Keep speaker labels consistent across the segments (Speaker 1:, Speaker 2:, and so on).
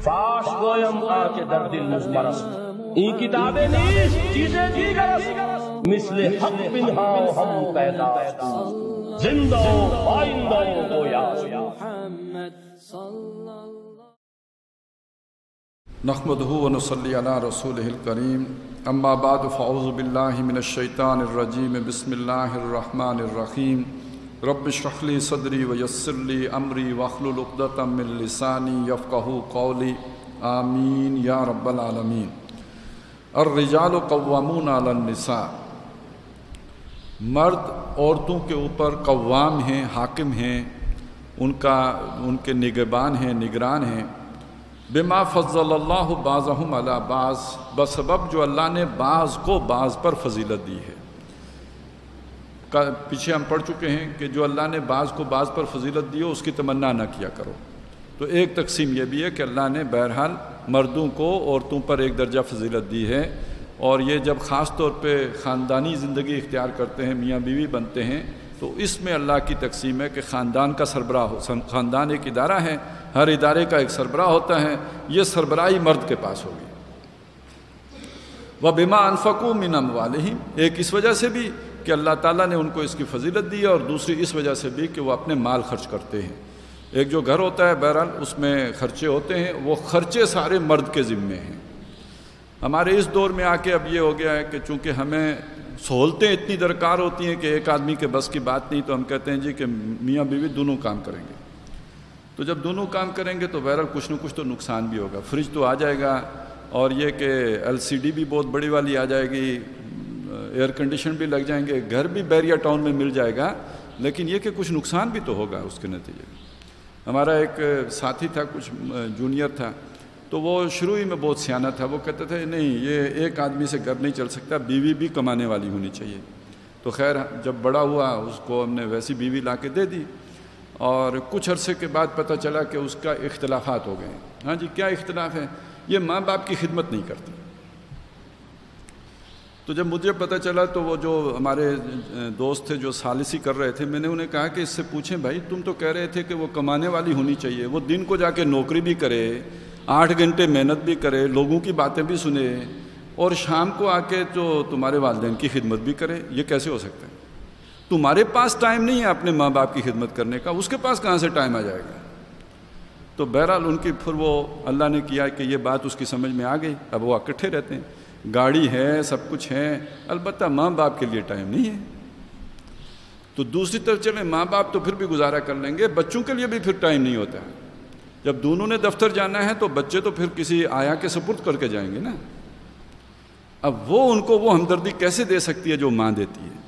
Speaker 1: فاش گویم آکے در دل مزمرست این کتابیں نیست چیزیں دیگرست مثل حق بنہا ہم پیدا زندہ و آئندہ و گویا
Speaker 2: نحمده ونصلی علی رسولہ الکریم اما بعد فاعوذ باللہ من الشیطان الرجیم بسم اللہ الرحمن الرحیم رب اشرح لی صدری ویسر لی امری واحلل عقدۃ من لسانی یفقہوا قولی آمین یا رب العالمین۔ الرجال قوامون علی النساء، مرد عورتوں کے اوپر قوام ہیں، حاکم ہیں، ان کے نگہبان ہیں، نگران ہیں۔ بما فضل اللہ بعضهم علی بعض، بسبب جو اللہ نے بعض کو بعض پر فضیلت دی ہے۔ پیچھے ہم پڑھ چکے ہیں کہ جو اللہ نے بعض کو بعض پر فضیلت دی ہو اس کی تمنا نہ کیا کرو۔ تو ایک تقسیم یہ بھی ہے کہ اللہ نے بہرحال مردوں کو عورتوں پر ایک درجہ فضیلت دی ہے، اور یہ جب خاص طور پہ خاندانی زندگی اختیار کرتے ہیں، میاں بیوی بنتے ہیں، تو اس میں اللہ کی تقسیم ہے کہ خاندان کا سربراہ خاندان ایک ادارہ ہے، ہر ادارے کا ایک سربراہ ہوتا ہے، یہ سربراہی مرد کے پاس ہوگی۔ وَبِمَا أَنفَقُوا مِنْ أَمْوَالِهِمْ، ایک اس وجہ سے بھی کہ اللہ تعالیٰ نے ان کو اس کی فضیلت دی ہے، اور دوسری اس وجہ سے بھی کہ وہ اپنے مال خرچ کرتے ہیں۔ ایک جو گھر ہوتا ہے بہرحال اس میں خرچے ہوتے ہیں، وہ خرچے سارے مرد کے ذمے ہیں۔ ہمارے اس دور میں آ کے اب یہ ہو گیا ہے کہ چونکہ ہمیں سہولتیں اتنی درکار ہوتی ہیں کہ ایک آدمی کے بس کی بات نہیں، تو ہم کہتے ہیں جی کہ میاں بیوی دونوں کام کریں گے۔ تو جب دونوں کام کریں گے تو بہرحال کچھ نہ کچھ تو نقصان بھی ہوگا۔ فریج تو آ جائے گا، اور یہ کہ LCD بھی بہت بڑی والی آ جائے گی، ایئر کنڈیشن بھی لگ جائیں گے، گھر بھی بیریا ٹاؤن میں مل جائے گا، لیکن یہ کہ کچھ نقصان بھی تو ہوگا اس کے نتیجے میں۔ ہمارا ایک ساتھی تھا، کچھ جونیئر تھا، تو وہ شروع ہی میں بہت سیانہ تھا، وہ کہتے تھے نہیں یہ ایک آدمی سے گھر نہیں چل سکتا، بیوی بھی کمانے والی ہونی چاہیے۔ تو خیر جب بڑا ہوا اس کو ہم نے ویسی بیوی لا کے دے دی، اور کچھ عرصے کے بعد پتہ چلا کہ اس کا اختلافات ہو گئے۔ ہاں جی کیا اختلاف ہے؟ یہ ماں باپ کی خدمت نہیں کرتی۔ تو جب مجھے پتہ چلا تو وہ جو ہمارے دوست تھے جو ثالثی کر رہے تھے، میں نے انہیں کہا کہ اس سے پوچھیں بھائی تم تو کہہ رہے تھے کہ وہ کمانے والی ہونی چاہیے، وہ دن کو جا کے نوکری بھی کرے، 8 گھنٹے محنت بھی کرے، لوگوں کی باتیں بھی سنے، اور شام کو آ کے تو تمہارے والدین کی خدمت بھی کرے، یہ کیسے ہو سکتا ہے؟ تمہارے پاس ٹائم نہیں ہے اپنے ماں باپ کی خدمت کرنے کا، اس کے پاس کہاں سے ٹائم آ جائے گا؟ تو بہرحال ان کی پھر وہ اللہ نے کیا کہ یہ بات اس کی سمجھ میں آ گئی، اب وہ اکٹھے رہتے ہیں، گاڑی ہے، سب کچھ ہے، البتہ ماں باپ کے لیے ٹائم نہیں ہے۔ تو دوسری طرف چلیں ماں باپ تو پھر بھی گزارا کر لیں گے، بچوں کے لیے بھی پھر ٹائم نہیں ہوتا ہے۔ جب دونوں نے دفتر جانا ہے تو بچے تو پھر کسی آیا کے سپرد کر کے جائیں گے نا، اب وہ ان کو وہ ہمدردی کیسے دے سکتی ہے جو ماں دیتی ہے؟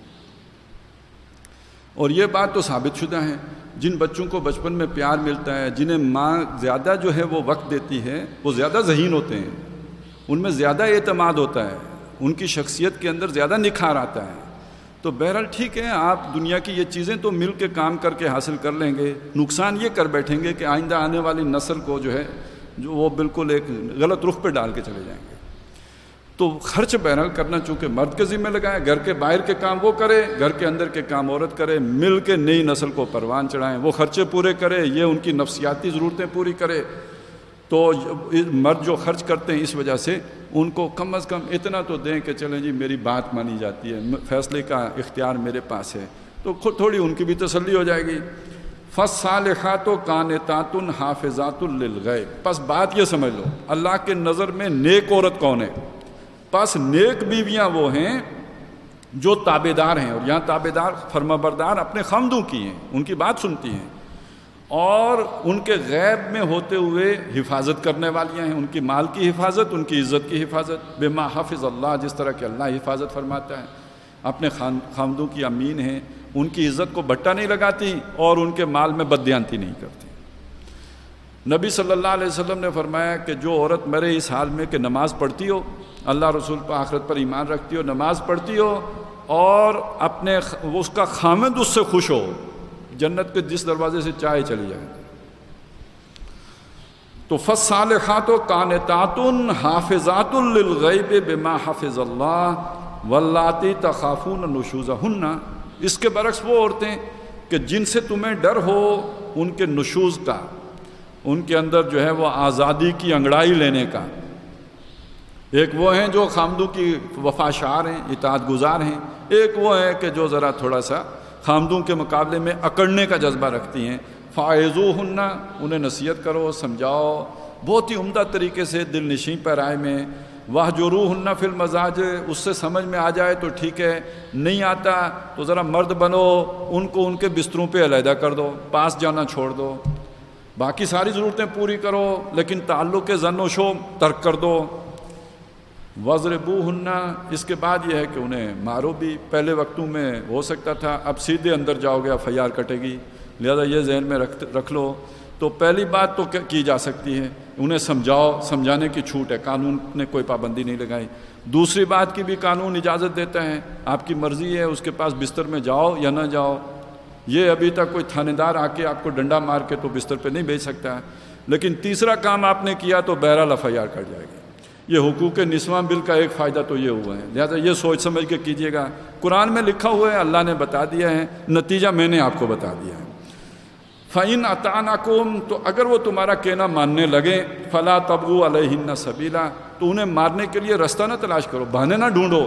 Speaker 2: اور یہ بات تو ثابت شدہ ہے، جن بچوں کو بچپن میں پیار ملتا ہے، جنہیں ماں زیادہ جو ہے وہ وقت دیتی ہے، وہ زیادہ ذہین ہوتے ہیں، ان میں زیادہ اعتماد ہوتا ہے، ان کی شخصیت کے اندر زیادہ نکھار آتا ہے۔ تو بہرحال ٹھیک ہے، آپ دنیا کی یہ چیزیں تو مل کے کام کر کے حاصل کر لیں گے، نقصان یہ کر بیٹھیں گے کہ آئندہ آنے والی نسل کو جو ہے جو وہ بالکل ایک غلط رخ پہ ڈال کے چلے جائیں گے۔ تو خرچ بہرحال کرنا چونکہ مرد کے ذمہ لگائے، گھر کے باہر کے کام وہ کرے، گھر کے اندر کے کام عورت کرے، مل کے نئی نسل کو پروان چڑھائیں، وہ خرچے پورے کرے، یہ ان کی نفسیاتی ضرورتیں پوری کرے۔ تو مرد جو خرچ کرتے ہیں اس وجہ سے ان کو کم از کم اتنا تو دیں کہ چلیں جی میری بات مانی جاتی ہے، فیصلے کا اختیار میرے پاس ہے، تو تھوڑی ان کی بھی تسلی ہو جائے گی۔ فَالصَّالِحَاتُ قَانِتَاتٌ حَافِظَاتٌ لِلْغَیْبِ، پس بات یہ سمجھ لو اللہ کے نظر میں نیک عورت کون ہے؟ پس نیک بیویاں وہ ہیں جو تابعدار ہیں، اور یہاں تابعدار فرمانبردار اپنے خاوندوں کی ہیں، ان کی بات سنتی ہیں، اور ان کے غیب میں ہوتے ہوئے حفاظت کرنے والیاں ہیں، ان کی مال کی حفاظت، ان کی عزت کی حفاظت، بما حافظ اللہ، جس طرح کہ اللہ حفاظت فرماتا ہے، اپنے خاوندوں کی امین ہیں، ان کی عزت کو بٹا نہیں لگاتی اور ان کے مال میں بددیانتی نہیں کرتی۔ نبی صلی اللہ علیہ وسلم نے فرمایا کہ جو عورت میرے اس حال میں کہ نماز پڑھتی ہو، اللہ رسول پر آخرت پر ایمان رکھتی ہو، نماز پڑھتی ہو، اور اپنے اس کا خامد اس سے خوش ہو، جنت کے جس دروازے سے چاہے چلی جائے۔ تو فالصالحات قانتات حافظات للغیب بما حفظ اللہ واللاتی تخافون نشوزہن، اس کے برعکس وہ عورتیں کہ جن سے تمہیں ڈر ہو ان کے نشوز کا، ان کے اندر جو ہے وہ آزادی کی انگڑائی لینے کا، ایک وہ ہیں جو خامدوں کی وفاشار ہیں، اطاعت گزار ہیں، ایک وہ ہیں کہ جو ذرا تھوڑا سا خامدوں کے مقابلے میں اکڑنے کا جذبہ رکھتی ہیں۔ فاعظوہن، انہیں نصیحت کرو، سمجھاؤ بہت ہی عمدہ طریقے سے، دل نشیں پیرائے میں۔ واہجروہن فی المضاجع، اس سے سمجھ میں آ جائے تو ٹھیک ہے، نہیں آتا تو ذرا مرد بنو، ان کو ان کے بستروں پہ علیحدہ کر دو، پاس جانا چھوڑ دو، باقی ساری ضرورتیں پوری کرو لیکن تعلق زن و شو ترک کر دو۔ وَضْرِبُوهُنَّ، اس کے بعد یہ ہے کہ انہیں مارو بھی۔ پہلے وقتوں میں ہو سکتا تھا، اب سیدھے اندر جاؤ گے FIR کٹے گی، لہذا یہ ذہن میں رکھ لو۔ تو پہلی بات تو کی جا سکتی ہے، انہیں سمجھاؤ، سمجھانے کی چھوٹ ہے، قانون نے کوئی پابندی نہیں لگائی۔ دوسری بات کی بھی قانون اجازت دیتا ہے، آپ کی مرضی ہے اس کے پاس بستر میں جاؤ یا نہ جاؤ۔ یہ ابھی تک کوئی تھانے دار آ کے آپ کو ڈنڈا مار کے تو بستر پہ نہیں بھیج سکتا ہے، لیکن تیسرا کام آپ نے کیا تو بہرحال FIR کٹ جائے گی۔ یہ حقوق نسواں بل کا ایک فائدہ تو یہ ہوا ہے، لہذا یہ سوچ سمجھ کے کیجئے گا۔ قرآن میں لکھا ہوا ہے، اللہ نے بتا دیا ہے، نتیجہ میں نے آپ کو بتا دیا ہے۔ فَإِنْ أَطَعْنَكُمْ، تو اگر وہ تمہارا کہنا ماننے لگے، فَلَا تَبْغُوا عَلَيْهِنَّ سَبِيلًا، تو انہیں مارنے کے لیے رستہ نہ تلاش کرو، بہانے نہ ڈھونڈو۔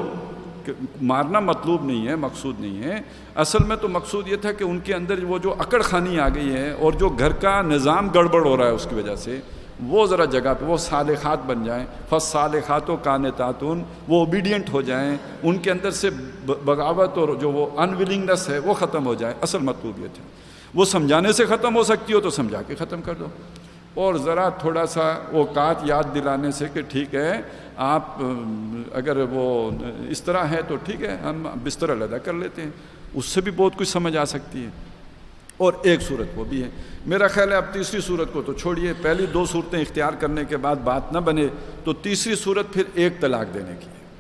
Speaker 2: مارنا مطلوب نہیں ہے، مقصود نہیں ہے، اصل میں تو مقصود یہ تھا کہ ان کے اندر وہ جو اکڑ خانی آ گئی ہے اور جو گھر کا نظام گڑبڑ ہو رہا ہے اس کی وجہ سے، وہ ذرا جگہ پہ وہ صالحات بن جائیں، فالصالحات قانتات، وہ اوبیڈینٹ ہو جائیں، ان کے اندر سے بغاوت اور جو وہ انولنگنس ہے وہ ختم ہو جائے۔ اصل مطلوب یہ تھا، وہ سمجھانے سے ختم ہو سکتی ہو تو سمجھا کے ختم کر دو، اور ذرا تھوڑا سا اوقات یاد دلانے سے کہ ٹھیک ہے آپ اگر وہ اس طرح ہے تو ٹھیک ہے، ہم بستر علیحدہ کر لیتے ہیں، اس سے بھی بہت کچھ سمجھ آ سکتی ہے۔ اور ایک صورت وہ بھی ہے، میرا خیال ہے اب تیسری صورت کو تو چھوڑیے، پہلی دو صورتیں اختیار کرنے کے بعد بات نہ بنے تو تیسری صورت پھر ایک طلاق دینے کی ہے،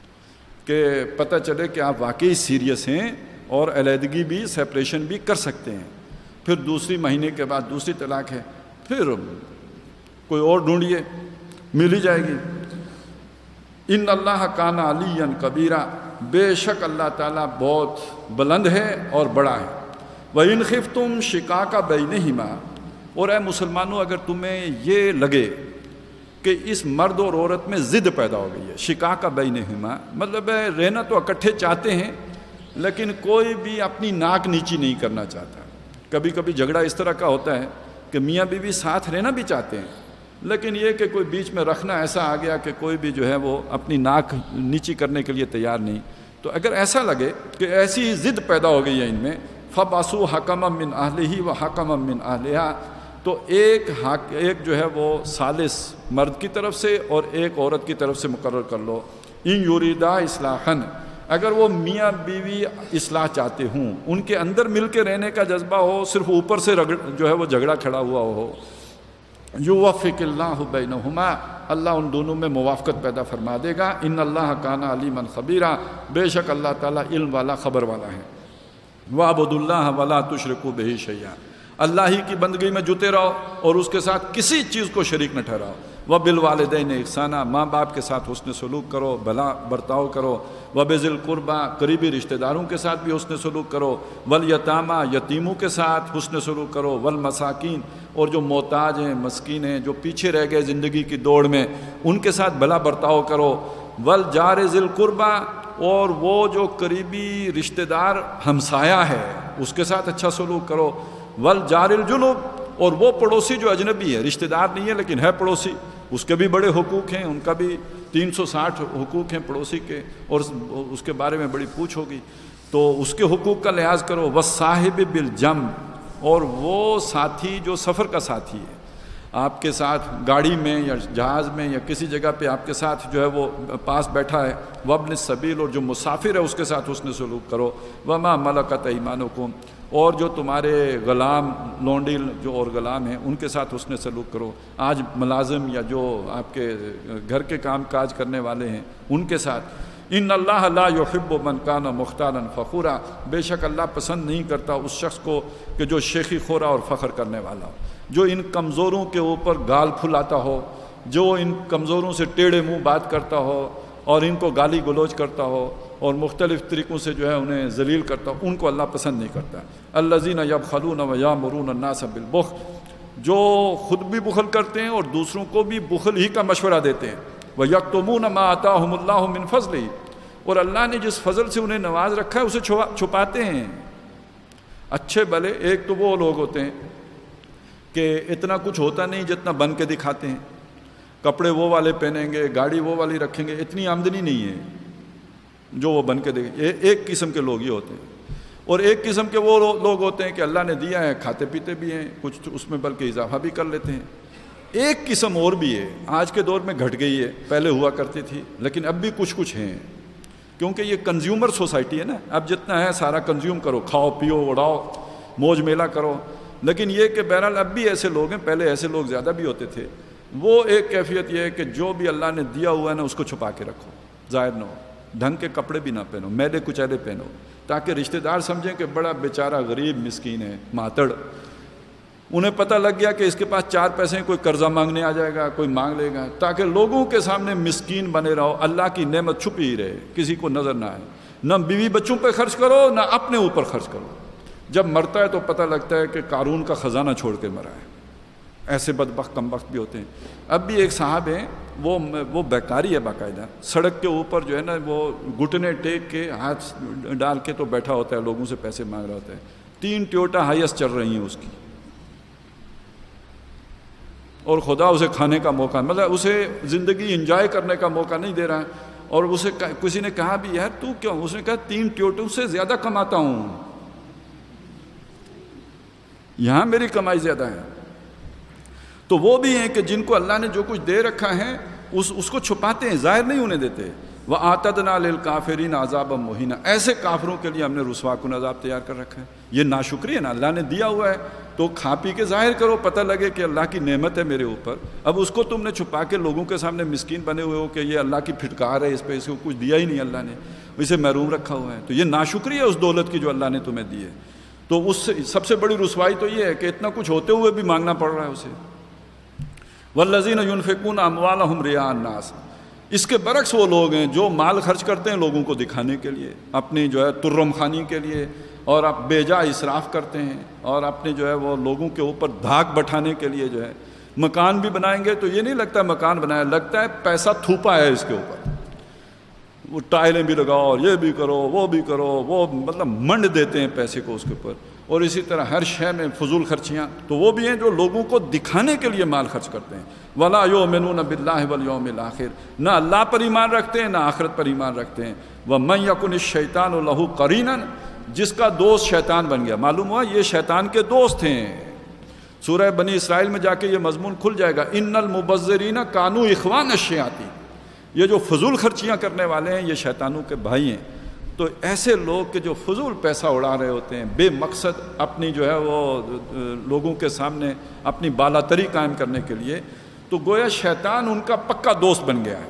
Speaker 2: کہ پتہ چلے کہ آپ واقعی سیریس ہیں اور علیحدگی بھی، سیپریشن بھی کر سکتے ہیں۔ پھر دوسری مہینے کے بعد دوسری طلاق ہے، پھر کوئی اور ڈھونڈیے، مل ہی جائے گی۔ ان اللہ کان علیٰ کبیرہ، بے شک اللہ تعالیٰ بہت بلند ہے اور بڑا ہے۔ وَإِنْ خِفْتُمْ شِقَاقَ بَيْنِهِمَا، اور اے مسلمانوں اگر تمہیں یہ لگے کہ اس مرد اور عورت میں ضد پیدا ہو گئی ہے، شِقَاقَ بَيْنِهِمَا مطلب ہے رہنا تو اکٹھے چاہتے ہیں لیکن کوئی بھی اپنی ناک نیچی نہیں کرنا چاہتا۔ کبھی کبھی جھگڑا اس طرح کا ہوتا ہے کہ میاں بیوی ساتھ رہنا بھی چاہتے ہیں لیکن یہ کہ کوئی بیچ میں رکھنا ایسا آ گیا کہ کوئی بھی جو ہے وہ اپنی ناک نیچی کرنے کے لیے تیار نہیں۔ تو اگر ایسا لگے کہ ایسی ضد پیدا ہو گئی ہے ان میں، فَبَعْثُوا حَكَمًا مِّنْ أَهْلِهِ وَحَكَمًا مِّنْ أَهْلِهَا، تو ایک جو ہے وہ ثالث مرد کی طرف سے اور ایک عورت کی طرف سے مقرر کر لو۔ إِن يُرِيدَا إِصْلَاحًا، اگر وہ میاں بیوی اصلاح چاہتے ہوں، ان کے اندر مل کے رہنے کا جذبہ ہو، صرف اوپر سے جو ہے وہ جھگڑا کھڑا ہوا ہو، یوفق اللہ بینہما، اللہ ان دونوں میں موافقت پیدا فرما دے گا۔ ان اللہ کان علیما خبیرا، بے شک اللہ تعالیٰ علم والا، خبر والا ہے۔ وَاعْبُدُوا اللَّهَ وَلَا تُشْرِكُوا بِهِ شَيْئًا، اللہ ہی کی بندگی میں جتے رہو اور اس کے ساتھ کسی چیز کو شریک نہ ٹھہراؤ۔ وَبِالْوَالِدَيْنِ إِحْسَانًا، ماں باپ کے ساتھ حسن سلوک کرو، بھلا برتاؤ کرو۔ وَبِذِي الْقُرْبَىٰ، قریبی رشتہ داروں کے ساتھ بھی حسن سلوک کرو۔ وَالْيَتَامَىٰ، یتیموں کے ساتھ حسن سلوک کرو۔ وَالْمَسَاكِينَ، اور جو محتاج ہیں، مسکین ہیں، جو پیچھے رہ گئے زندگی کی دوڑ میں، ان کے ساتھ بھلا برتاؤ کرو۔ وَالْجَارِ ذِي الْقُرْبَىٰ، اور وہ جو قریبی رشتہ دار ہمسایہ ہے اس کے ساتھ اچھا سلوک کرو۔ وَالْجَارِ الْجُنُبِ، اور وہ پڑوسی جو اجنبی ہے، رشتہ دار نہیں ہے لیکن ہے پڑوسی، اس کے بھی بڑے حقوق ہیں، ان کا بھی 360 حقوق ہیں پڑوسی کے، اور اس کے بارے میں بڑی پوچھ ہوگی، تو اس کے حقوق کا لحاظ کرو۔ وَالصَّاحِبِ بِالْجَنبِ، اور وہ ساتھی جو سفر کا ساتھی ہے، آپ کے ساتھ گاڑی میں یا جہاز میں یا کسی جگہ پہ آپ کے ساتھ جو ہے وہ پاس بیٹھا ہے۔ وابن السبیل، اور جو مسافر ہے اس کے ساتھ حسن سلوک کرو۔ وما ملکت ایمانکم، اور جو تمہارے غلام لونڈی جو اور غلام ہیں ان کے ساتھ حسن سلوک کرو۔ آج ملازم یا جو آپ کے گھر کے کام کاج کرنے والے ہیں ان کے ساتھ۔ ان اللہ لا يحب من کان مختالا فخورا، بے شک اللہ پسند نہیں کرتا اس شخص کو کہ جو شیخی خورا اور فخر کرنے والا ہو، جو ان کمزوروں کے اوپر گال پھلاتا ہو، جو ان کمزوروں سے ٹیڑھے منہ بات کرتا ہو اور ان کو گالی گلوچ کرتا ہو اور مختلف طریقوں سے جو ہے انہیں ذلیل کرتا ہو، ان کو اللہ پسند نہیں کرتا۔ الذین یبخلون ویامرون الناس بالبخل، جو خود بھی بخل کرتے ہیں اور دوسروں کو بھی بخل ہی کا مشورہ دیتے ہیں. وَيَكْتُمُونَ مَا آتَاهُمُ اللَّهُ مِنْ فَضْلِهِ، اور اللہ نے جس فضل سے انہیں نواز رکھا ہے اسے چھپاتے ہیں. اچھے بھلے ایک تو وہ لوگ ہوتے ہیں کہ اتنا کچھ ہوتا نہیں جتنا بن کے دکھاتے ہیں، کپڑے وہ والے پہنیں گے، گاڑی وہ والی رکھیں گے، اتنی آمدنی نہیں ہے جو وہ بن کے دکھیں. ایک قسم کے لوگ یہ ہوتے ہیں. اور ایک قسم کے وہ لوگ ہوتے ہیں کہ اللہ نے دیا ہے، کھاتے پیتے بھی ہیں، کچھ اس میں بلکہ اضافہ بھی کر لیتے ہیں. ایک قسم اور بھی ہے، آج کے دور میں گھٹ گئی ہے، پہلے ہوا کرتی تھی لیکن اب بھی کچھ ہیں، کیونکہ یہ کنزیومر سوسائٹی ہے نا. اب جتنا ہے سارا کنزیوم کرو، کھاؤ پیو اڑاؤ موج میلہ کرو. لیکن یہ کہ بہرحال اب بھی ایسے لوگ ہیں، پہلے ایسے لوگ زیادہ بھی ہوتے تھے. وہ ایک کیفیت یہ ہے کہ جو بھی اللہ نے دیا ہوا ہے نا اس کو چھپا کے رکھو، ظاہر نہ ہو. ڈھنگ کے کپڑے بھی نہ پہنو، میلے کچیلے پہنو، تاکہ رشتہ دار سمجھیں کہ بڑا بیچارہ غریب مسکین ہے، ماتڑ. انہیں پتہ لگ گیا کہ اس کے پاس 4 پیسے ہیں، کوئی قرضہ مانگنے آ جائے گا، کوئی مانگ لے گا، تاکہ لوگوں کے سامنے مسکین بنے رہو. اللہ کی نعمت چھپی ہی رہے، کسی کو نظر نہ آئے. نہ بیوی بچوں پہ خرچ کرو، نہ اپنے اوپر خرچ کرو. جب مرتا ہے تو پتہ لگتا ہے کہ قارون کا خزانہ چھوڑ کے مرا ہے. ایسے بدبخت کم بخت بھی ہوتے ہیں. اب بھی ایک صاحب ہیں، وہ بیکاری ہے، باقاعدہ سڑک کے اوپر جو ہے نا وہ گھٹنے ٹیک کے ہاتھ ڈال کے تو بیٹھا ہوتا ہے، لوگوں سے پیسے مانگ رہا ہوتا ہے. 3 ٹویوٹا ہائیسٹ چل رہی ہیں اس کی، اور خدا اسے کھانے کا موقع، مطلب اسے زندگی انجوائے کرنے کا موقع نہیں دے رہا ہے. اور اسے کسی نے کہا بھی یار تو کیوں؟ اس نے کہا 3 ٹویوٹوں سے زیادہ کماتا ہوں، یہاں میری کمائی زیادہ ہے. تو وہ بھی ہیں کہ جن کو اللہ نے جو کچھ دے رکھا ہے اس کو چھپاتے ہیں، ظاہر نہیں ہونے دیتے. وَأَعْتَدْنَا لِلْكَافِرِينَ عَذَابًا مُهِينًا، ایسے کافروں کے لیے ہم نے رسوا کن عذاب تیار کر رکھا ہے. یہ ناشکری ہے نا، اللہ نے دیا ہوا ہے تو کھا پی کے ظاہر کرو، پتہ لگے کہ اللہ کی نعمت ہے میرے اوپر. اب اس کو تم نے چھپا کے لوگوں کے سامنے مسکین بنے ہوئے ہو کہ یہ اللہ کی پھٹکار ہے، اس پہ اس کو کچھ دیا ہی نہیں اللہ نے، اسے محروم رکھا ہوا ہے. تو یہ ناشکری ہے اس دولت کی جو اللہ نے تمہیں دی ہے. تو اس سے سب سے بڑی رسوائی تو یہ ہے کہ اتنا کچھ ہوتے ہوئے بھی مانگنا پڑ رہا ہے اسے. وَالَّذِينَ يُنْفِقُونَ أَمْوَالَهُمْ رِئَاءَ النَّاسِ، اس کے برعکس وہ لوگ ہیں جو مال خرچ کرتے ہیں لوگوں کو دکھانے کے لیے، اپنی جو ہے ترم خانی کے لیے، اور اب بے جا اسراف کرتے ہیں، اور اپنے جو ہے وہ لوگوں کے اوپر دھاک بٹھانے کے لیے جو ہے مکان بھی بنائیں گے تو یہ نہیں لگتا مکان بنایا، لگتا ہے پیسہ تھوپا ہے اس کے اوپر. وہ ٹائلیں بھی لگاؤ، اور یہ بھی کرو، وہ بھی کرو، وہ مطلب منڈ دیتے ہیں پیسے کو اس کے اوپر. اور اسی طرح ہر شے میں فضول خرچیاں. تو وہ بھی ہیں جو لوگوں کو دکھانے کے لیے مال خرچ کرتے ہیں. وَلَا يُؤْمِنُونَ بِاللَّهِ وَالْيَوْمِ الْآخِرِ، نہ اللہ پر ایمان رکھتے ہیں نہ آخرت پر ایمان رکھتے ہیں. وَمَنْ يَكُنِ الشَّيْطَانُ لَهُ قَرِينًا، جس کا دوست شیطان بن گیا. معلوم ہوا یہ شیطان کے دوست ہیں. سورہ بنی اسرائیل میں جا کے یہ مضمون کھل جائے گا. اِنَّ الْمُبَذِّرِينَ كَانُوا إِخْوَانَ الشَّيَاطِينِ، یہ جو فضول خرچیاں کرنے والے ہیں یہ شیطانوں کے بھائی ہیں. تو ایسے لوگ کہ جو فضول پیسہ اڑا رہے ہوتے ہیں بے مقصد، اپنی جو ہے وہ لوگوں کے سامنے اپنی بالاتری قائم کرنے کے لیے، تو گویا شیطان ان کا پکا دوست بن گیا ہے.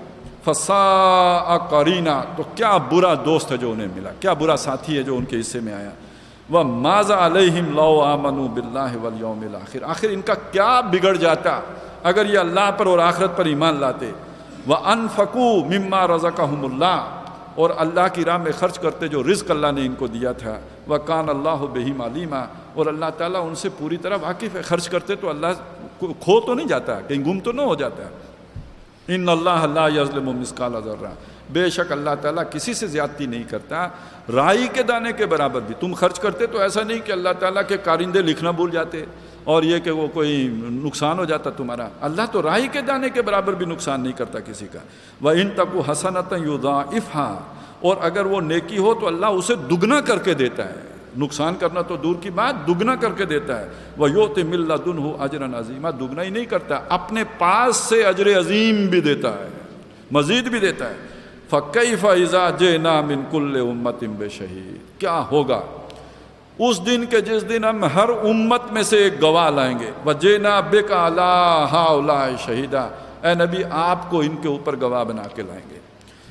Speaker 2: فَسَاءَ قَرِينًا، تو کیا برا دوست ہے جو انہیں ملا، کیا برا ساتھی ہے جو ان کے حصے میں آیا. وَمَاذَا عَلَيْهِمْ لَوْ آمَنُوا بِاللَّهِ وَالْيَوْمِ الْآخِرِ، آخر ان کا کیا بگڑ جاتا اگر یہ اللہ پر اور آخرت پر ایمان لاتے. وَأَنفَقُوا مِمَّا رَزَقَهُمُ اللَّهُ، اور اللہ کی راہ میں خرچ کرتے جو رزق اللہ نے ان کو دیا تھا. وَكَانَ اللَّهُ بِهِمْ عَلِيمًا، اور اللہ تعالیٰ ان سے پوری طرح واقف ہے. خرچ کرتے تو اللہ کھو تو نہیں جاتا، کہیں گم تو نہ ہو جاتا. إِنَّ اللَّهَ لَا يَظْلِمُ مِثْقَالَ ذَرَّةٍ، بے شک اللہ تعالیٰ کسی سے زیادتی نہیں کرتا رائی کے دانے کے برابر بھی. تم خرچ کرتے تو ایسا نہیں کہ اللہ تعالیٰ کے کارندے لکھنا بھول جاتے اور یہ کہ وہ کوئی نقصان ہو جاتا تمہارا. اللہ تو رائی کے دانے کے برابر بھی نقصان نہیں کرتا کسی کا. وَإِن تَكُ حَسَنَةً يُضَاعِفْهَا، اور اگر وہ نیکی ہو تو اللہ اسے دگنا کر کے دیتا ہے. نقصان کرنا تو دور کی بات، دگنا کر کے دیتا ہے. وَيُؤْتِ مِن لَّدُنْهُ أَجْرًا عَظِيمًا، دگنا ہی نہیں کرتا، اپنے پاس سے اجر عظیم بھی دیتا ہے، مزید بھی دیتا ہے. فَكَيْفَ إِذَا جِئْنَا مِن كُلِّ أُمَّةٍ بِشَهِيدٍ، کیا ہوگا اس دن کے جس دن ہم ہر امت میں سے ایک گواہ لائیں گے. وَجِئْنَا بِكَ عَلَىٰ هَٰؤُلَاءِ شَهِيدًا، اے نبی آپ کو ان کے اوپر گواہ بنا کے لائیں گے.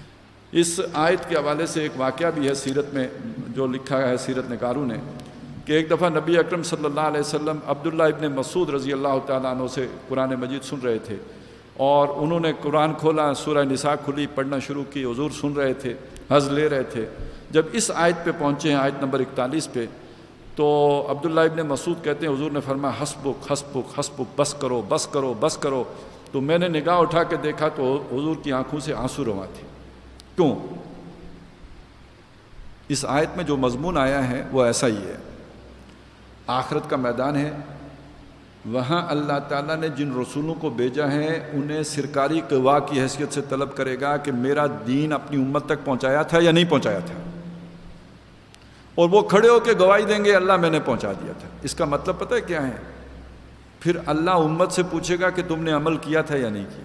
Speaker 2: اس آیت کے حوالے سے ایک واقعہ بھی ہے سیرت میں جو لکھا ہے سیرت نگاروں نے، کہ ایک دفعہ نبی اکرم صلی اللہ علیہ وسلم عبداللہ ابن مسعود رضی اللہ تعالیٰ عنہ سے قرآن مجید سن رہے تھے، اور انہوں نے قرآن کھولا، سورہ نساء کھلی، پڑھنا شروع کی، حضور سن رہے تھے، حظ لے رہے تھے. جب اس آیت پہ پہنچے ہیں، آیت نمبر 41 پہ، تو عبداللہ ابن مسعود کہتے ہیں حضور نے فرمایا حسبک حسبک حسبک، بس کرو بس کرو بس کرو. تو میں نے نگاہ اٹھا کے دیکھا تو حضور کی آنکھوں سے آنسو رواں تھے. کیوں؟ اس آیت میں جو مضمون آیا ہے وہ ایسا ہی ہے. آخرت کا میدان ہے، وہاں اللہ تعالیٰ نے جن رسولوں کو بھیجا ہے انہیں سرکاری گواہ کی حیثیت سے طلب کرے گا کہ میرا دین اپنی امت تک پہنچایا تھا یا نہیں پہنچایا تھا، اور وہ کھڑے ہو کے گواہی دیں گے اللہ میں نے پہنچا دیا تھا. اس کا مطلب پتہ ہے کیا ہے؟ پھر اللہ امت سے پوچھے گا کہ تم نے عمل کیا تھا یا نہیں کیا.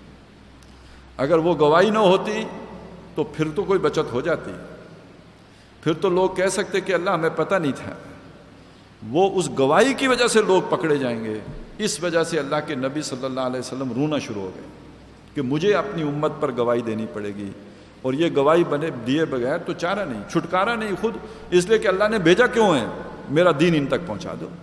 Speaker 2: اگر وہ گواہی نہ ہوتی تو پھر تو کوئی بچت ہو جاتی، پھر تو لوگ کہہ سکتے کہ اللہ ہمیں پتہ نہیں تھا. وہ اس گواہی کی وجہ سے لوگ پکڑے جائیں گے. اس وجہ سے اللہ کے نبی صلی اللہ علیہ وسلم رونا شروع ہو گئے کہ مجھے اپنی امت پر گواہی دینی پڑے گی، اور یہ گواہی دیے بغیر تو چارہ نہیں، چھٹکارا نہیں. خود اس لیے کہ اللہ نے بھیجا کیوں ہے؟ میرا دین ان تک پہنچا دو.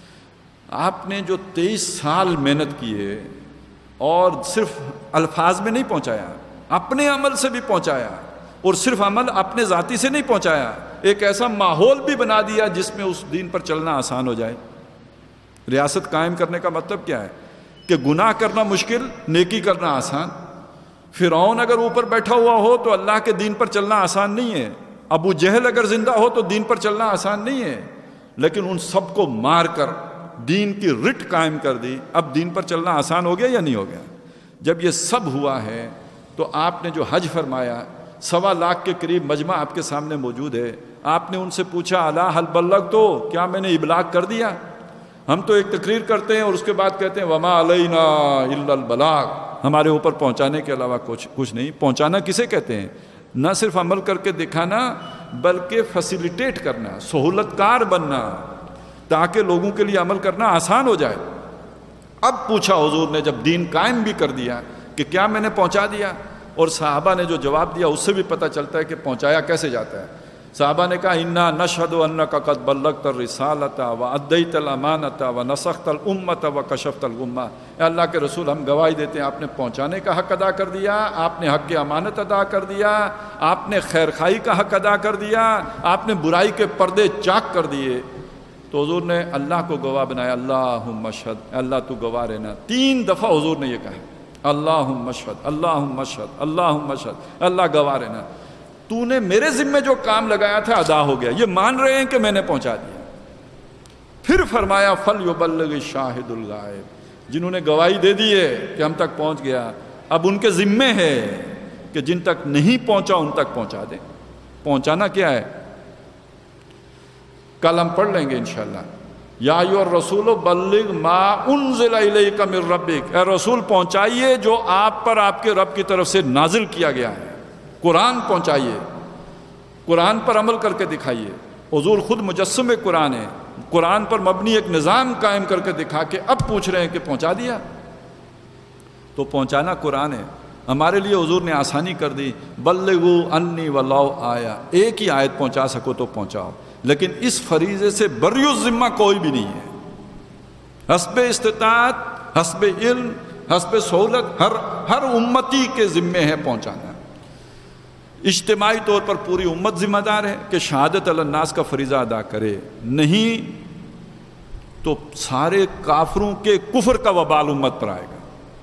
Speaker 2: آپ نے جو 23 سال محنت کی ہے اور صرف الفاظ میں نہیں پہنچایا، اپنے عمل سے بھی پہنچایا، اور صرف عمل اپنے ذاتی سے نہیں پہنچایا، ایک ایسا ماحول بھی بنا دیا جس میں اس دین پر چلنا آسان ہو جائے. ریاست قائم کرنے کا مطلب کیا ہے؟ کہ گناہ کرنا مشکل، نیکی کرنا آسان. فرعون اگر اوپر بیٹھا ہوا ہو تو اللہ کے دین پر چلنا آسان نہیں ہے. ابو جہل اگر زندہ ہو تو دین پر چلنا آسان نہیں ہے. لیکن ان سب کو مار کر دین کی رٹ قائم کر دی. اب دین پر چلنا آسان ہو گیا یا نہیں ہو گیا؟ جب یہ سب ہوا ہے تو آپ نے جو حج فرمایا، 1.25 لاکھ کے قریب مجمع آپ کے سامنے موجود ہے. آپ نے ان سے پوچھا الا حل بلغت، تو کیا میں نے ابلاغ کر دیا؟ ہم تو ایک تقریر کرتے ہیں اور اس کے بعد کہتے ہیں وما علینا الا البلاغ، ہمارے اوپر پہنچانے کے علاوہ کچھ نہیں. پہنچانا کسے کہتے ہیں؟ نہ صرف عمل کر کے دکھانا بلکہ فیسیلیٹیٹ کرنا، سہولت کار بننا، تاکہ لوگوں کے لیے عمل کرنا آسان ہو جائے. اب پوچھا حضور نے جب دین قائم بھی کر دیا کہ کیا میں نے پہنچا دیا؟ اور صحابہ نے جو جواب دیا اس سے بھی پتہ چلتا ہے کہ پہنچایا کیسے جاتا ہے. صحابہ نے کہا انا نشہد انک قد بلغت الرسالۃ وادیت الامانۃ ونصحت الامۃ وکشفت الغمۃ. اے اللہ کے رسول، ہم گواہی دیتے ہیں آپ نے پہنچانے کا حق ادا کر دیا، آپ نے حق امانت ادا کر دیا، آپ نے خیر خواہی کا حق ادا کر دیا، آپ نے برائی کے پردے چاک کر دیے. تو حضور نے اللہ کو گواہ بنایا. اللہم اشہد، اللہ تو گواہ رہنا. 3 دفعہ حضور نے یہ کہا اللہم اشہد اللہم اشہد اللہم اشہد، اللہ گواہ رہنا. تو نے میرے ذمہ جو کام لگایا تھا ادا ہو گیا، یہ مان رہے ہیں کہ میں نے پہنچا دیا. پھر فرمایا فلیبلغ الشاہد الغائب، جنہوں نے گواہی دے دی ہے کہ ہم تک پہنچ گیا، اب ان کے ذمہ ہے کہ جن تک نہیں پہنچا ان تک پہنچا دیں. پہنچانا کیا ہے؟ کل ہم پڑھ لیں گے انشاءاللہ. یا ایھا الرسول بلغ ما انزل الیک من ربک، اے رسول پہنچائیے جو آپ پر آپ کے رب کی طرف سے نازل کیا گیا ہے. قرآن پہنچائیے، قرآن پر عمل کر کے دکھائیے. حضور خود مجسم قرآن ہے، قرآن پر مبنی ایک نظام قائم کر کے دکھا کے اب پوچھ رہے ہیں کہ پہنچا دیا. تو پہنچانا قرآن ہے. ہمارے لیے حضور نے آسانی کر دی. بلغوا انی ولو آیا، ایک ہی آیت پہنچا سکو تو پہنچاؤ، لیکن اس فریضے سے بری الذمہ کوئی بھی نہیں ہے. حسب استطاعت، حسب علم، حسب سہولت ہر امتی کے ذمے ہے پہنچانا. اجتماعی طور پر پوری امت ذمہ دار ہے کہ شہادت علی الناس کا فریضہ ادا کرے، نہیں تو سارے کافروں کے کفر کا وبال امت پر آئے گا.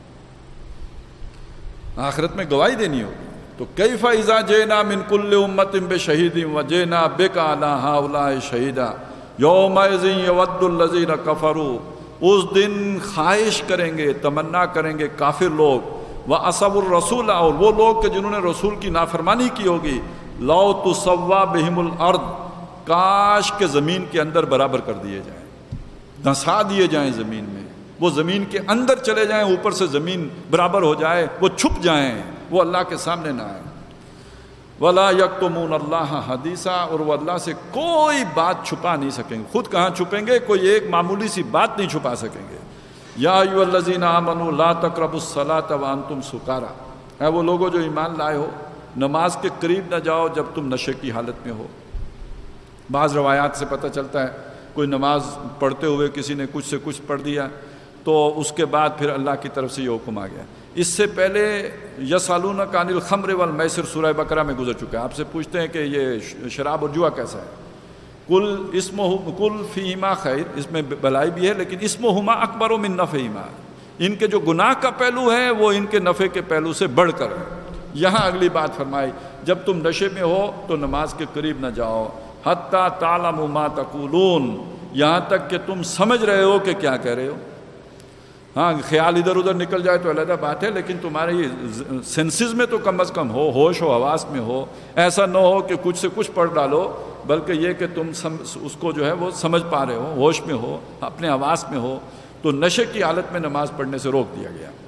Speaker 2: آخرت میں گواہی دینی ہوگی. تو کیف اذا جئنا من کل امت بشہید وجئنا بک علی ہؤلاء شہیدا یومئذ یود الذین کفروا، اس دن خواہش کریں گے، تمنا کریں گے کافر لوگ، وَأَصَبُ الرَّسُولَ، اور وہ لوگ کہ جنہوں نے رسول کی نافرمانی کی ہوگی، لَوْ تُسَوَّى بِهِمُ الْأَرْض، کاش کے زمین کے اندر برابر کر دیے جائیں، دھنسا دیے جائیں زمین میں، وہ زمین کے اندر چلے جائیں، اوپر سے زمین برابر ہو جائے، وہ چھپ جائیں، وہ اللہ کے سامنے نہ آئیں. وَلَا يَكْتُمُونَ اللَّهَ حَدِيثًا، اور وہ اللہ سے کوئی بات چھپا نہیں سکیں گے. خود کہاں چھپیں گے؟ کوئی ایک معمولی سی بات نہیں چھپا سکیں گے. یا ایھا الذین آمنوا لا تقربوا الصلاۃ وانتم سکارا، اے وہ لوگوں جو ایمان لائے ہو، نماز کے قریب نہ جاؤ جب تم نشے کی حالت میں ہو. بعض روایات سے پتہ چلتا ہے کوئی نماز پڑھتے ہوئے کسی نے کچھ سے کچھ پڑھ دیا تو اس کے بعد پھر اللہ کی طرف سے یہ حکم آ گیا. اس سے پہلے یسألونک عن الخمر والمیسر سورہ بقرہ میں گزر چکا ہے. آپ سے پوچھتے ہیں کہ یہ شراب اور جوا کیسا ہے. کل فیہما خیر، اس میں بلائی بھی ہے، لیکن اسمہما اکبر من نفعہما، ان کے جو گناہ کا پہلو ہے وہ ان کے نفع کے پہلو سے بڑھ کر ہے۔ یہاں اگلی بات فرمائی، جب تم نشے میں ہو تو نماز کے قریب نہ جاؤ، حتی تعلموا ما تقولون، یہاں تک کہ تم سمجھ رہے ہو کہ کیا کہہ رہے ہو۔ ہاں خیال ادھر ادھر نکل جائے تو علیحدہ بات ہے، لیکن تمہارے یہ سینسز میں تو کم از کم ہو، ہوش و حواس میں ہو، ایسا نہ ہو کہ کچھ سے کچھ پڑھ ڈالو، بلکہ یہ کہ تم اس کو جو ہے وہ سمجھ پا رہے ہو، ہوش میں ہو، اپنے حواس میں ہو۔ تو نشے کی حالت میں نماز پڑھنے سے روک دیا گیا۔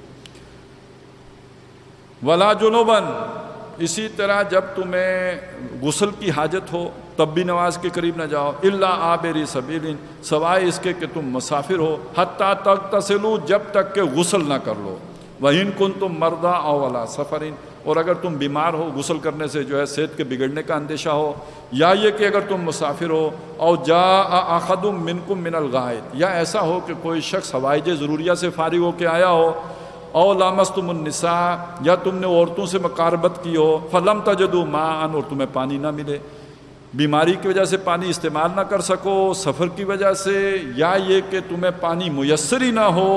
Speaker 2: ولا جنوباً، اسی طرح جب تمہیں غسل کی حاجت ہو تب بھی نماز کے قریب نہ جاؤ، الا عابری سبیل، سوائے اس کے کہ تم مسافر ہو، حتی تغتسلوا، جب تک کہ غسل نہ کر لو، وَإِن كُنتُم مَرْضَىٰ أَوْ عَلَىٰ سَفَرٍ، اور اگر تم بیمار ہو، غسل کرنے سے جو ہے صحت کے بگڑنے کا اندیشہ ہو، یا یہ کہ اگر تم مسافر ہو، او جاء احد منکم من الغائط، یا ایسا ہو کہ کوئی شخص حوائج ضروریہ سے فارغ ہو کے آیا ہو، او لامستم النساء، یا تم نے عورتوں سے مقاربت کی ہو، فلم تجدوا ماء، اور تمہیں پانی نہ ملے، بیماری کی وجہ سے پانی استعمال نہ کر سکو، سفر کی وجہ سے، یا یہ کہ تمہیں پانی میسر ہی نہ ہو،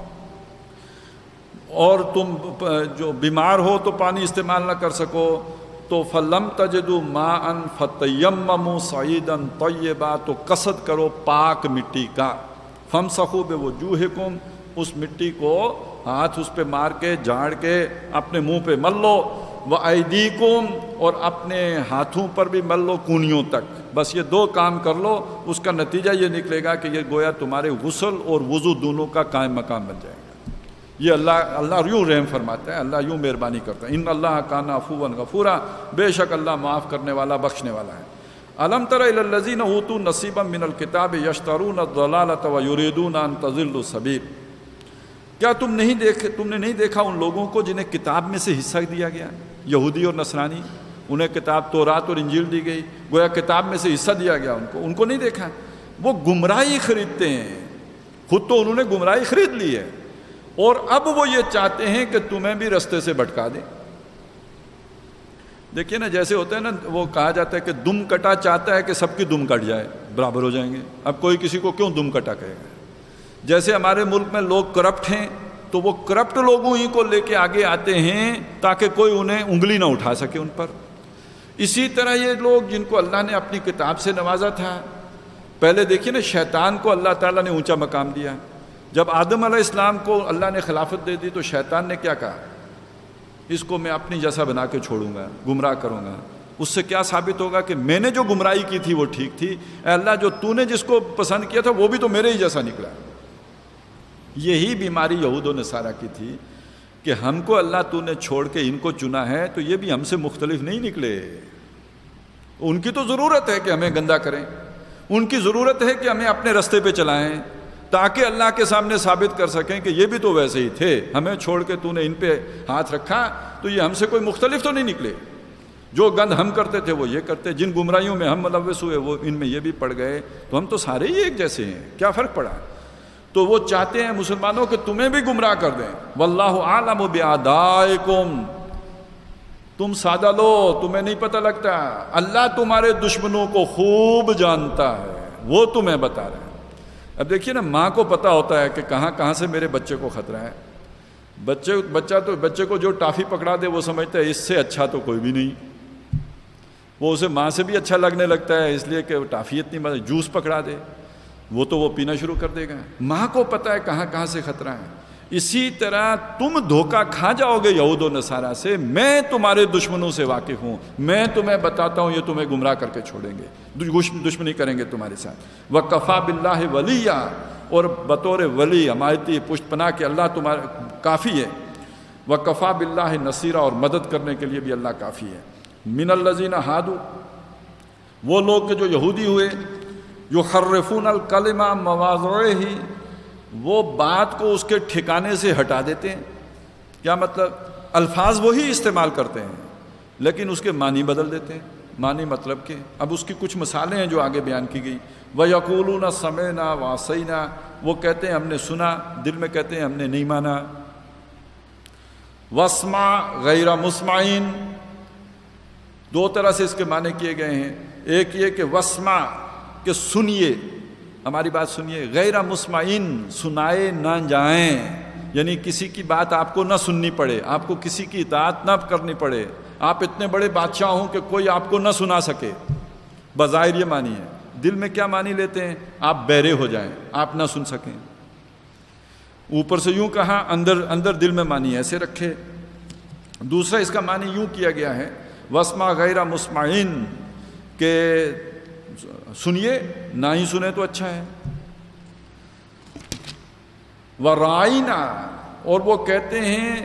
Speaker 2: اور تم جو بیمار ہو تو پانی استعمال نہ کر سکو، تو فلم تجدوا ماء فتیمموا صعیدا طیبا، تو قصد کرو پاک مٹی کا، فامسحوا بوجوہکم، اس مٹی کو ہاتھ اس پہ مار کے جھاڑ کے اپنے منہ پہ مل لو، وَأَيْدِيكُمْ، اور اپنے ہاتھوں پر بھی مل لو کونیوں تک، بس یہ دو کام کر لو، اس کا نتیجہ یہ نکلے گا کہ یہ گویا تمہارے غسل اور وضو دونوں کا قائم مقام بن جائے گا۔ یہ اللہ یوں رحم فرماتا ہے، اللہ یوں مہربانی کرتا ہے، ان اللہ کان عفوا غفورا، بے شک اللہ معاف کرنے والا بخشنے والا ہے۔ الم تر الی الذین اوتوا نصیبا من الکتاب یشترون الضلالۃ ویریدون ان تضلوا السبیل، کیا تم نے نہیں دیکھا ان لوگوں کو جنہیں کتاب میں سے حصہ دیا گیا، یہودی اور نصرانی، انہیں کتاب تورات اور انجیل دی گئی، گویا کتاب میں سے حصہ دیا گیا ان کو نہیں دیکھا، وہ گمراہی خریدتے ہیں، خود تو انہوں نے گمراہی خرید لی ہے، اور اب وہ یہ چاہتے ہیں کہ تمہیں بھی رستے سے بھٹکا دیں۔ دیکھیے نا، جیسے ہوتا ہے نا، وہ کہا جاتا ہے کہ دم کٹا چاہتا ہے کہ سب کی دم کٹ جائے، برابر ہو جائیں گے، اب کوئی کسی کو کیوں دم کٹا کہے گا۔ جیسے ہمارے ملک میں لوگ کرپٹ ہیں تو وہ کرپٹ لوگوں ہی کو لے کے آگے آتے ہیں تاکہ کوئی انہیں انگلی نہ اٹھا سکے ان پر۔ اسی طرح یہ لوگ جن کو اللہ نے اپنی کتاب سے نوازا تھا، پہلے دیکھیے نا، شیطان کو اللہ تعالیٰ نے اونچا مقام دیا، جب آدم علیہ السلام کو اللہ نے خلافت دے دی تو شیطان نے کیا کہا، اس کو میں اپنی جیسا بنا کے چھوڑوں گا، گمراہ کروں گا، اس سے کیا ثابت ہوگا کہ میں نے جو گمراہی کی تھی وہ ٹھیک تھی، اے اللہ جو تو نے جس کو پسند کیا تھا وہ بھی تو میرے ہی جیسا نکلا۔ یہی بیماری یہود و نصارہ کی تھی کہ ہم کو اللہ تو نے چھوڑ کے ان کو چنا ہے تو یہ بھی ہم سے مختلف نہیں نکلے، ان کی تو ضرورت ہے کہ ہمیں گندا کریں، ان کی ضرورت ہے کہ ہمیں اپنے رستے پہ چلائیں تاکہ اللہ کے سامنے ثابت کر سکیں کہ یہ بھی تو ویسے ہی تھے، ہمیں چھوڑ کے تو نے ان پہ ہاتھ رکھا تو یہ ہم سے کوئی مختلف تو نہیں نکلے، جو گند ہم کرتے تھے وہ یہ کرتے، جن گمراہیوں میں ہم ملوث ہوئے وہ ان میں یہ بھی پڑ گئے، تو ہم تو سارے ہی ایک جیسے ہیں، کیا فرق پڑا۔ تو وہ چاہتے ہیں مسلمانوں کہ تمہیں بھی گمراہ کر دیں، واللہ اعلم باعدائکم، تم سادہ لو، تمہیں نہیں پتہ لگتا، اللہ تمہارے دشمنوں کو خوب جانتا ہے، وہ تمہیں بتا رہے ہیں۔ اب دیکھیے نا، ماں کو پتہ ہوتا ہے کہ کہاں کہاں سے میرے بچے کو خطرہ ہے، بچے کو جو ٹافی پکڑا دے وہ سمجھتا ہے اس سے اچھا تو کوئی بھی نہیں، وہ اسے ماں سے بھی اچھا لگنے لگتا ہے، اس لیے کہ ٹافی اتنی جوس پکڑا دے وہ تو وہ پینا شروع کر دے گا۔ ماں کو پتہ ہے کہاں کہاں سے خطرہ ہے۔ اسی طرح تم دھوکہ کھا جاؤ گے یہود و نصارہ سے، میں تمہارے دشمنوں سے واقف ہوں، میں تمہیں بتاتا ہوں، یہ تمہیں گمراہ کر کے چھوڑیں گے، دشمنی کریں گے تمہارے ساتھ۔ وَكَفَى بِاللَّهِ وَلِيًّا، اور بطور ولی حمایتی پشت پناہ کے اللہ تمہارا کافی ہے۔ وَكَفَى بِاللَّهِ نَصِيرًا، اور مدد کرنے کے لیے بھی اللہ کافی ہے۔ مِنَ الَّذِينَ هَادُوا، وہ لوگ کہ جو یہودی ہوئے، یحرفون الکلمہ مواضعہ، وہ بات کو اس کے ٹھکانے سے ہٹا دیتے ہیں۔ کیا مطلب؟ الفاظ وہی استعمال کرتے ہیں لیکن اس کے معنی بدل دیتے ہیں۔ معنی مطلب کہ اب اس کی کچھ مثالیں ہیں جو آگے بیان کی گئی۔ وَيَقُولُونَ سَمِعْنَا وَعَصَيْنَا، وہ کہتے ہیں ہم نے سنا، دل میں کہتے ہیں ہم نے نہیں مانا۔ وَاسْمَعْ غَيْرَ مُسْمَعِينَ، دو طرح سے اس کے معنی کیے گئے ہیں۔ ایک یہ کہ وَاسْمَعْ، کہ سنیے، ہماری بات سنیے، غیر مسمعین، سنائے نہ جائیں، یعنی کسی کی بات آپ کو نہ سننی پڑے، آپ کو کسی کی اطاعت نہ کرنی پڑے، آپ اتنے بڑے بادشاہ ہوں کہ کوئی آپ کو نہ سنا سکے، بظاہر یہ معنی ہے، دل میں کیا معنی لیتے ہیں؟ آپ بہرے ہو جائیں، آپ نہ سن سکیں، اوپر سے یوں کہا، اندر دل میں معنی ایسے رکھے۔ دوسرا اس کا معنی یوں کیا گیا ہے وسمع غیر مسمعین، کہ سنیے، نہ ہی سنیں تو اچھا ہے، وَرَائِنَا، اور وہ کہتے ہیں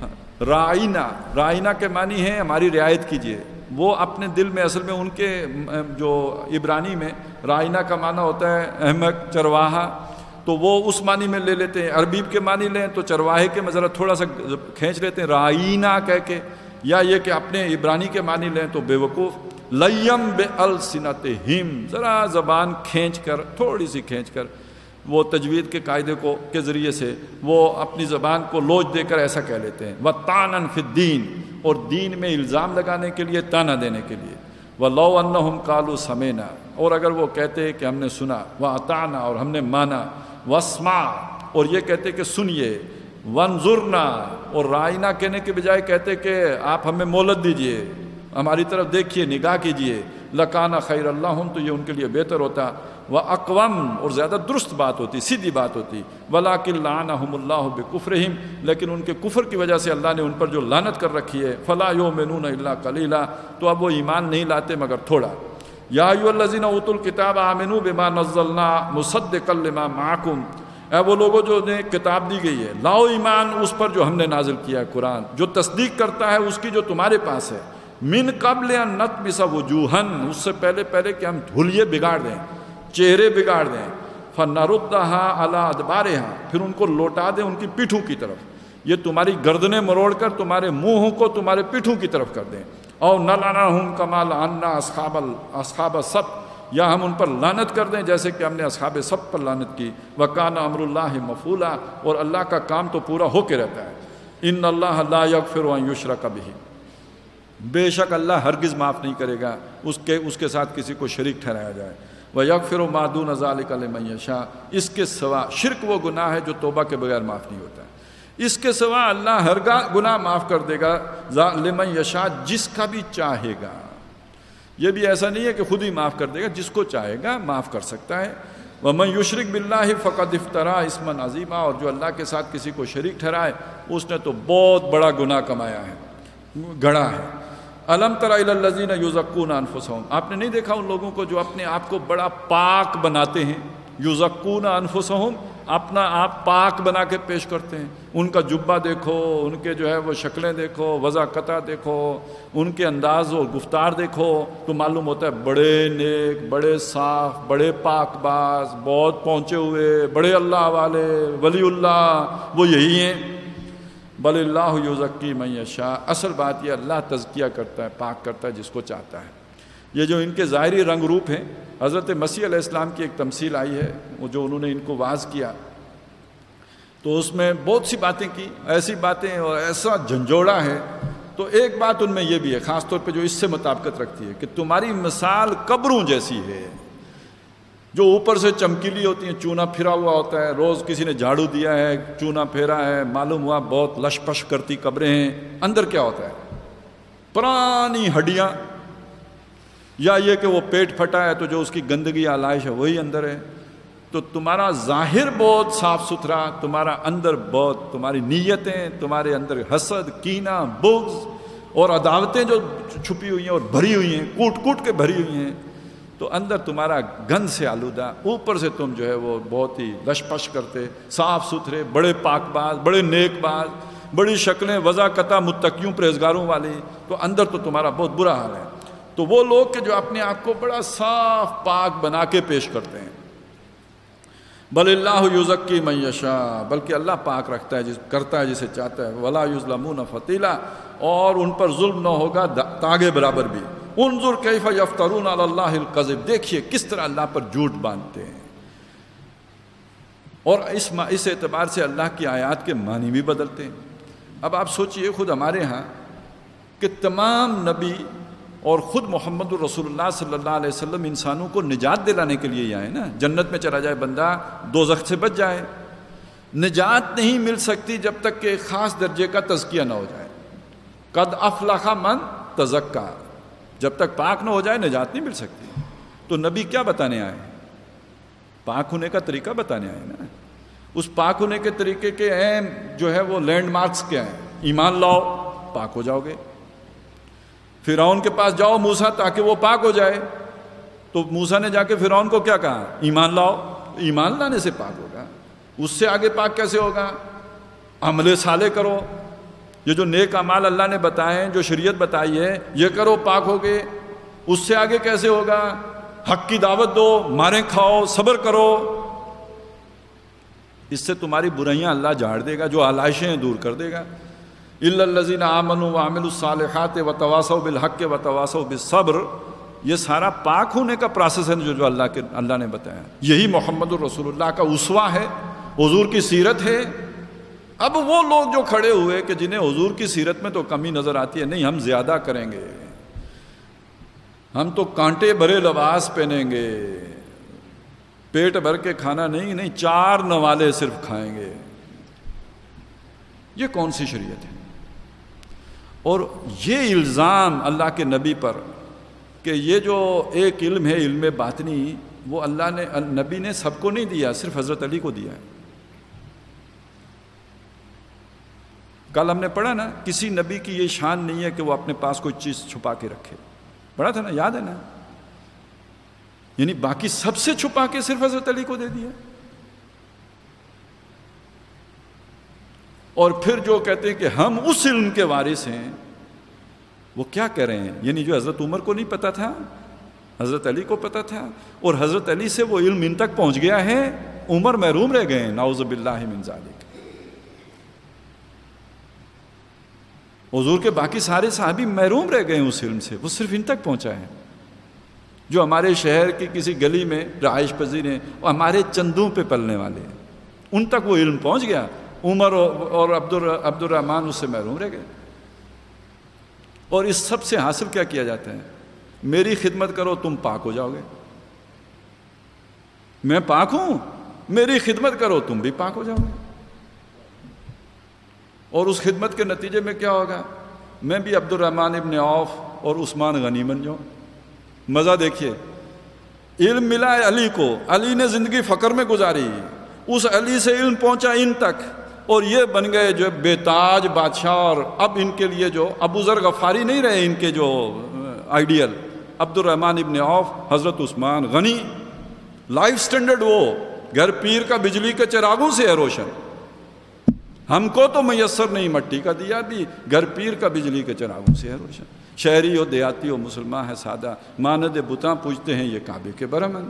Speaker 2: رائنا کے معنی ہے ہماری رعایت کیجیے، وہ اپنے دل میں، اصل میں ان کے جو عبرانی میں رائنا کا معنی ہوتا ہے احمق، چرواہا، تو وہ اس معنی میں لے لیتے ہیں، عربی کے معنی لیں تو چرواہے کے میں ذرا تھوڑا سا کھینچ لیتے ہیں رائنا کہہ کے، یا یہ کہ اپنے عبرانی کے معنی لیں تو بے وقوف، لیم بِأَلْسِنَتِهِمْ، ذرا زبان کھینچ کر، تھوڑی سی کھینچ کر، وہ تجوید کے قاعدے کے ذریعے سے وہ اپنی زبان کو لوچ دے کر ایسا کہہ لیتے ہیں، وَطَعْنًا فِي الدِّينِ، اور دین میں الزام لگانے کے لیے، تانا دینے کے لیے، وَلَوْ أَنَّهُمْ قَالُوا سَمِعْنَا، اور اگر وہ کہتے کہ ہم نے سنا، وَأَطَعْنَا، اور ہم نے مانا، وَاسْمَعْ، اور یہ کہتے کہ سنیے، وَانظُرْنَا، اور رائنا کہنے کے بجائے کہتے کہ آپ ہمیں مہلت دیجئے، ہماری طرف دیکھیے، نگاہ کیجئے، لَكَانَ خَيْرَ اللَّهُمْ، تو یہ ان کے لیے بہتر ہوتا، وَأَقْوَمْ، اور زیادہ درست بات ہوتی، سیدھی بات ہوتی، وَلَكِنْ لَعَنَهُمُ اللَّهُ بِكُفْرِهِمْ، لیکن ان کے کفر کی وجہ سے اللہ نے ان پر جو لعنت کر رکھی ہے، فَلَا يُؤْمِنُونَ إِلَّا قَلِيلًا، تو اب وہ ایمان نہیں لاتے مگر تھوڑا۔ یا ایھا الذین اوتوا الکتاب آمنوا بما نزلنا مصدقا لما معکم، اے وہ لوگوں جو نے کتاب دی گئی ہے، لاؤ ایمان اس پر جو ہم نے نازل کیا ہے، قرآن، جو تصدیق کرتا ہے اس کی جو تمہارے پاس ہے، من قبل ان نطمس وجوہا، اس سے پہلے کہ ہم دھلیے بگاڑ دیں، چہرے بگاڑ دیں، فنردها علی ادبارها، پھر ان کو لوٹا دیں ان کی پیٹھوں کی طرف، یہ تمہاری گردنیں مروڑ کر تمہارے منہوں کو تمہارے پیٹھوں کی طرف کر دیں، او نلعنہم کما لعنا اصحاب السبت، یا ہم ان پر لعنت کر دیں جیسے کہ ہم نے اصحاب سبت پر لعنت کی، وکان امر اللہ مفعولا، اور اللہ کا کام تو پورا ہو کے رہتا ہے، ان اللہ لا یغفر ان یشرک بہ، بے شک اللہ ہرگز معاف نہیں کرے گا اس کے ساتھ کسی کو شریک ٹھہرایا جائے، وَيَغْفِرُ مَا دُونَ ذَلِكَ لِمَن يَشَاءُ، اس کے سوا، شرک وہ گناہ ہے جو توبہ کے بغیر معاف نہیں ہوتا ہے، اس کے سوا اللہ ہر گناہ معاف کر دے گا، لمن یشاء، جس کا بھی چاہے گا، یہ بھی ایسا نہیں ہے کہ خود ہی معاف کر دے گا، جس کو چاہے گا معاف کر سکتا ہے، وَمَن يُشْرِكْ بِاللَّهِ فَقَدِ افْتَرَىٰ إِثْمًا عَظِيمًا، اور جو اللہ کے ساتھ کسی کو شریک ٹھہرائے اس نے تو بہت بڑا گناہ کمایا ہے، گڑھا ہے۔ الم تر الی الذین یزکون انفسہم، آپ نے نہیں دیکھا ان لوگوں کو جو اپنے آپ کو بڑا پاک بناتے ہیں، یزکون انفسہم، اپنا آپ پاک بنا کے پیش کرتے ہیں، ان کا جبہ دیکھو، ان کے جو ہے وہ شکلیں دیکھو، وضاقتہ دیکھو، ان کے انداز و گفتار دیکھو، تو معلوم ہوتا ہے بڑے نیک، بڑے صاف، بڑے پاک باز، بہت پہنچے ہوئے، بڑے اللہ والے، ولی اللہ، وہ یہی ہیں۔ بل اللہ یزکی من یشاء، اصل بات یہ اللہ تزکیہ کرتا ہے، پاک کرتا ہے جس کو چاہتا ہے۔ یہ جو ان کے ظاہری رنگ روپ ہیں، حضرت مسیح علیہ السلام کی ایک تمثیل آئی ہے، وہ جو انہوں نے ان کو واعظ کیا، تو اس میں بہت سی باتیں کی، ایسی باتیں اور ایسا جھنجھوڑا ہے، تو ایک بات ان میں یہ بھی ہے، خاص طور پہ جو اس سے مطابقت رکھتی ہے، کہ تمہاری مثال قبروں جیسی ہے، جو اوپر سے چمکیلی ہوتی ہیں، چونا پھرا ہوا ہوتا ہے، روز کسی نے جھاڑو دیا ہے، چونا پھیرا ہے، معلوم ہوا بہت لش پش کرتی قبریں ہیں، اندر کیا ہوتا ہے؟ پرانی ہڈیاں، یا یہ کہ وہ پیٹ پھٹا ہے تو جو اس کی گندگی آلائش ہے وہی اندر ہے۔ تو تمہارا ظاہر بہت صاف ستھرا، تمہارا اندر بہت، تمہاری نیتیں، تمہارے اندر حسد، کینہ، بغض اور عداوتیں جو چھپی ہوئی ہیں اور بھری ہوئی ہیں، کوٹ کوٹ کے بھری ہوئی ہیں، تو اندر تمہارا گند سے آلودہ، اوپر سے تم جو ہے وہ بہت ہی لش پش کرتے، صاف ستھرے، بڑے پاک باز، بڑے نیک باز، بڑی شکلیں وضاقتہ متقیوں پرہیزگاروں والی، تو اندر تو تمہارا بہت برا حال ہے۔ تو وہ لوگ کہ جو اپنے آپ کو بڑا صاف پاک بنا کے پیش کرتے ہیں، بل اللہ یزکی من یشاء، بلکہ اللہ پاک رکھتا ہے، کرتا ہے جسے چاہتا ہے، ولا یظلمون فتیلا، اور ان پر ظلم نہ ہوگا تاگے برابر بھی۔ انظر کیف یفترون علی اللہ الکذب، دیکھیے کس طرح اللہ پر جھوٹ باندھتے ہیں، اور اس اعتبار سے اللہ کی آیات کے معنی بھی بدلتے ہیں۔ اب آپ سوچئے خود ہمارے ہاں کہ تمام نبی اور خود محمد الرسول اللہ صلی اللہ علیہ وسلم انسانوں کو نجات دلانے کے لیے ہی آئے نا. جنت میں چلا جائے بندہ دوزخ سے بچ جائے. نجات نہیں مل سکتی جب تک کہ ایک خاص درجے کا تزکیہ نہ ہو جائے. قد افلح من تزکا، جب تک پاک نہ ہو جائے نجات نہیں مل سکتی. تو نبی کیا بتانے آئے؟ پاک ہونے کا طریقہ بتانے آئے نا. اس پاک ہونے کے طریقے کے اہم جو ہے وہ لینڈ مارکس کیا ہیں؟ ایمان لاؤ پاک ہو جاؤ گے. فرعون کے پاس جاؤ موسیٰ تاکہ وہ پاک ہو جائے. تو موسیٰ نے جا کے فرعون کو کیا کہا؟ ایمان لاؤ. ایمان لانے سے پاک ہوگا. اس سے آگے پاک کیسے ہوگا؟ عمل صالح کرو. یہ جو نیک اعمال اللہ نے بتائے ہیں، جو شریعت بتائی ہے، یہ کرو پاک ہوگے. اس سے آگے کیسے ہوگا؟ حق کی دعوت دو، ماریں کھاؤ، صبر کرو. اس سے تمہاری برائیاں اللہ جھاڑ دے گا، جو آلائشیں ہیں دور کر دے گا. الا الذین آمنوا وعملوا الصالحات وتواصوا بالحق وتواصوا بالصبر. یہ سارا پاک ہونے کا پروسیس ہے جو اللہ نے بتایا. یہی محمد الرسول اللہ کا اسوہ ہے، حضور کی سیرت ہے. اب وہ لوگ جو کھڑے ہوئے کہ جنہیں حضور کی سیرت میں تو کمی نظر آتی ہے، نہیں ہم زیادہ کریں گے، ہم تو کانٹے بھرے لباس پہنیں گے، پیٹ بھر کے کھانا نہیں 4 نوالے صرف کھائیں گے. یہ کون سی شریعت ہے؟ اور یہ الزام اللہ کے نبی پر کہ یہ جو ایک علم ہے علم باطنی، وہ اللہ نے نبی نے سب کو نہیں دیا، صرف حضرت علی کو دیا ہے. کل ہم نے پڑھا نا، کسی نبی کی یہ شان نہیں ہے کہ وہ اپنے پاس کوئی چیز چھپا کے رکھے. پڑھا تھا نا، یاد ہے نا؟ یعنی باقی سب سے چھپا کے صرف حضرت علی کو دے دیا. اور پھر جو کہتے ہیں کہ ہم اس علم کے وارث ہیں، وہ کیا کہہ رہے ہیں؟ یعنی جو حضرت عمر کو نہیں پتا تھا حضرت علی کو پتا تھا، اور حضرت علی سے وہ علم ان تک پہنچ گیا ہے، عمر محروم رہ گئے ہیں. نعوذ باللہ من ذالک. حضور کے باقی سارے صحابی محروم رہ گئے ہیں اس علم سے، وہ صرف ان تک پہنچا ہے. جو ہمارے شہر کی کسی گلی میں رہائش پذیر ہیں، وہ ہمارے چندوں پہ پلنے والے ہیں، ان تک وہ علم پہنچ گیا. عمر اور عبد الرحمن اس سے محروم رہ گئے. اور اس سب سے حاصل کیا کیا جاتا ہے؟ میری خدمت کرو تم پاک ہو جاؤ گے. میں پاک ہوں، میری خدمت کرو تم بھی پاک ہو جاؤ گے. اور اس خدمت کے نتیجے میں کیا ہوگا؟ میں بھی عبد الرحمن ابن عوف اور عثمان غنی بن جاؤں. مزہ دیکھیے، علم ملا ہے علی کو، علی نے زندگی فقر میں گزاری، اس علی سے علم پہنچا ان تک، اور یہ بن گئے جو بے تاج بادشاہ. اور اب ان کے لیے جو ابو ذر غفاری نہیں رہے ان کے جو آئیڈیل، عبد الرحمن ابن عوف، حضرت عثمان غنی. لائف سٹینڈرڈ وہ گھر پیر کا بجلی کے چراغوں سے ہے روشن. ہم کو تو میسر نہیں مٹی کا دیا، بھی گھر پیر کا بجلی کے چراغوں سے ہے روشن. شہری ہو دیہاتی ہو مسلمان ہے سادہ، ماند بتاں پوجتے ہیں یہ کعبے کے برہمن.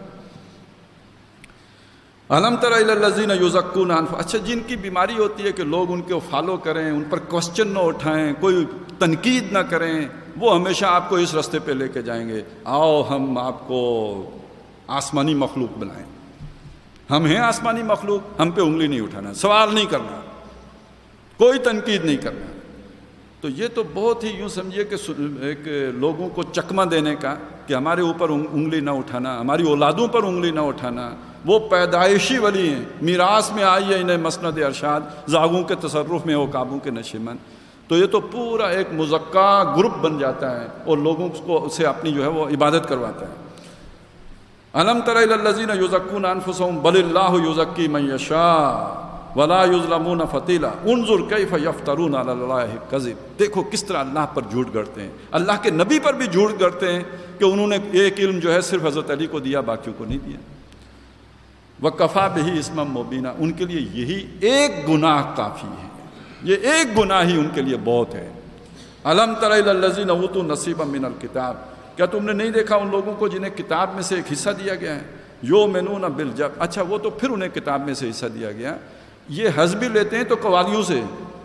Speaker 2: الم تر الی الذین یزکون انفسہم. اچھا، جن کی بیماری ہوتی ہے کہ لوگ ان کو فالو کریں، ان پر کوسچن نہ اٹھائیں، کوئی تنقید نہ کریں، وہ ہمیشہ آپ کو اس راستے پہ لے کے جائیں گے. آؤ ہم آپ کو آسمانی مخلوق بنائیں. ہم ہیں آسمانی مخلوق، ہم پہ انگلی نہیں اٹھانا، سوال نہیں کرنا، کوئی تنقید نہیں کرنا. تو یہ تو بہت ہی یوں سمجھیے کہ ایک لوگوں کو چکمہ دینے کا کہ ہمارے اوپر انگلی نہ اٹھانا، ہماری اولادوں پر انگلی نہ اٹھانا. وہ پیدائشی ولی ہیں، میراث میں آئی ہے انہیں مسند ارشاد، زاغوں کے تصرف میں ہو قابوں کے نشیمن. تو یہ تو پورا ایک مزکا گروپ بن جاتا ہے اور لوگوں کو سے اپنی جو ہے وہ عبادت کرواتا ہے. الم تر الی الذین یزکون انفسہم بل اللہ یزکی من یشاء ولا یظلمون فتیلا انظر کیف یفترون علی اللہ کذب. دیکھو کس طرح اللہ پر جھوٹ گڑتے ہیں، اللہ کے نبی پر بھی جھوٹ گڑتے ہیں کہ انہوں نے ایک علم جو ہے صرف حضرت علی کو دیا، باقیوں کو نہیں دیا. وَكَفَى بِهِ اسْمًا مُبِينًا. ان کے لیے یہی ایک گناہ کافی ہے، یہ ایک گناہ ہی ان کے لیے بہت ہے. الم تر الی الذین اوتوا نصیبا من الکتاب. کیا تم نے نہیں دیکھا ان لوگوں کو جنہیں کتاب میں سے ایک حصہ دیا گیا ہے؟ یؤمنون بالجبت. اچھا، وہ تو پھر انہیں کتاب میں سے حصہ دیا گیا. یہ حظ بھی لیتے ہیں تو قوالیوں سے،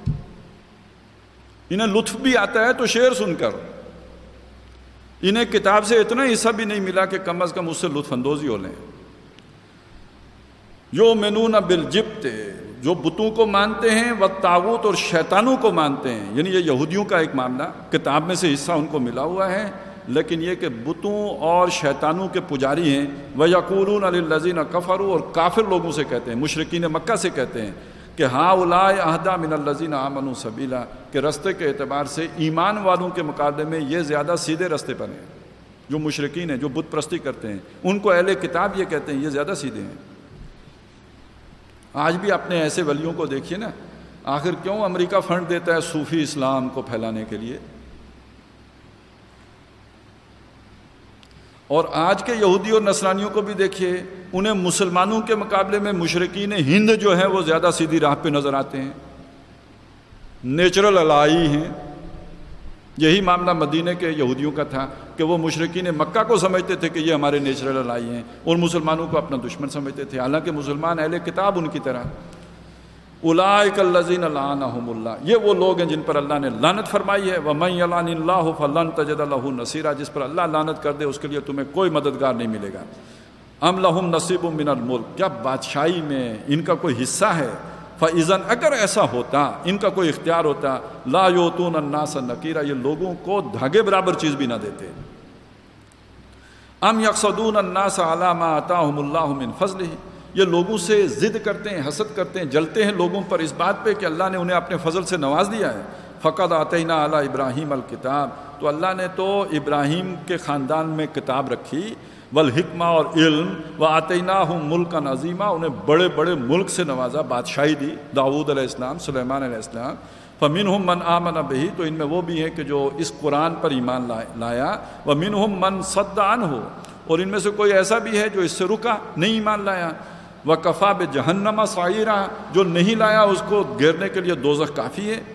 Speaker 2: انہیں لطف بھی آتا ہے تو شعر سن کر. انہیں کتاب سے اتنا حصہ بھی نہیں ملا کہ کم از کم اس سے لطف اندوزی ہو لیں. یؤمنون بالجبت، جو بتوں کو مانتے ہیں، والطاغوت، اور شیطانوں کو مانتے ہیں. یعنی یہ یہودیوں کا ایک معاملہ، کتاب میں سے حصہ ان کو ملا ہوا ہے، لیکن یہ کہ بتوں اور شیطانوں کے پجاری ہیں. وَيَقُولُونَ لِلَّذِينَ كَفَرُوا، اور کافر لوگوں سے کہتے ہیں، مشرکین مکہ سے کہتے ہیں کہ هَؤُلَاءِ أَهْدَىٰ مِنَ الَّذِينَ آمَنُوا سَبِيلًا، کہ رستے کے اعتبار سے ایمان والوں کے مقابلے میں یہ زیادہ سیدھے رستے پر ہیں. جو مشرکین ہیں، جو بت پرستی کرتے ہیں، ان کو اہل کتاب یہ کہتے ہیں یہ زیادہ سیدھے ہیں. آج بھی اپنے ایسے ولیوں کو دیکھیے نا، آخر کیوں امریکہ فنڈ دیتا ہے صوفی اسلام کو پھیلانے کے لیے؟ اور آج کے یہودی اور نصرانیوں کو بھی دیکھیے، انہیں مسلمانوں کے مقابلے میں مشرکین ہند جو ہیں وہ زیادہ سیدھی راہ پہ نظر آتے ہیں، نیچرل الائی ہیں. یہی معاملہ مدینے کے یہودیوں کا تھا کہ وہ مشرکین مکہ کو سمجھتے تھے کہ یہ ہمارے نیچرل الائی ہیں، اور مسلمانوں کو اپنا دشمن سمجھتے تھے، حالانکہ مسلمان اہل کتاب ان کی طرح. اولئک الذین لعنہم اللہ، یہ وہ لوگ ہیں جن پر اللہ نے لعنت فرمائی ہے. ومن یلعن اللہ فلن تجد لہ نصیرا، جس پر اللہ لعنت کر دے اس کے لیے تمہیں کوئی مددگار نہیں ملے گا. ام لہم نصیب من الملک، کیا بادشاہی میں ان کا کوئی حصہ ہے؟ فاذن، اگر ایسا ہوتا، ان کا کوئی اختیار ہوتا، لا یؤتون الناس نکیرا، یہ لوگوں کو دھاگے برابر چیز بھی نہ دیتے. ام یقصدون الناس علی ما آتاہم اللہ من فضلہ، یہ لوگوں سے ضد کرتے ہیں، حسد کرتے ہیں، جلتے ہیں لوگوں پر اس بات پہ کہ اللہ نے انہیں اپنے فضل سے نواز دیا ہے. فقد آتینا علی ابراہیم الکتاب، تو اللہ نے تو ابراہیم کے خاندان میں کتاب رکھی، والحکمہ، اور علم، وآتیناہم ملکا عظیما، انہیں بڑے بڑے ملک سے نوازا، بادشاہی دی، داؤد علیہ السلام، سلیمان علیہ السلام. فمنہم من آمن بہ، تو ان میں وہ بھی ہیں کہ جو اس قرآن پر ایمان لایا. ومنہم من صد عنہ، اور ان میں سے کوئی ایسا بھی ہے جو اس سے رکا، نہیں ایمان لایا. وکفا بجہنم سعیرا، جو نہیں لایا اس کو گھیرنے کے لیے دوزخ کافی ہے.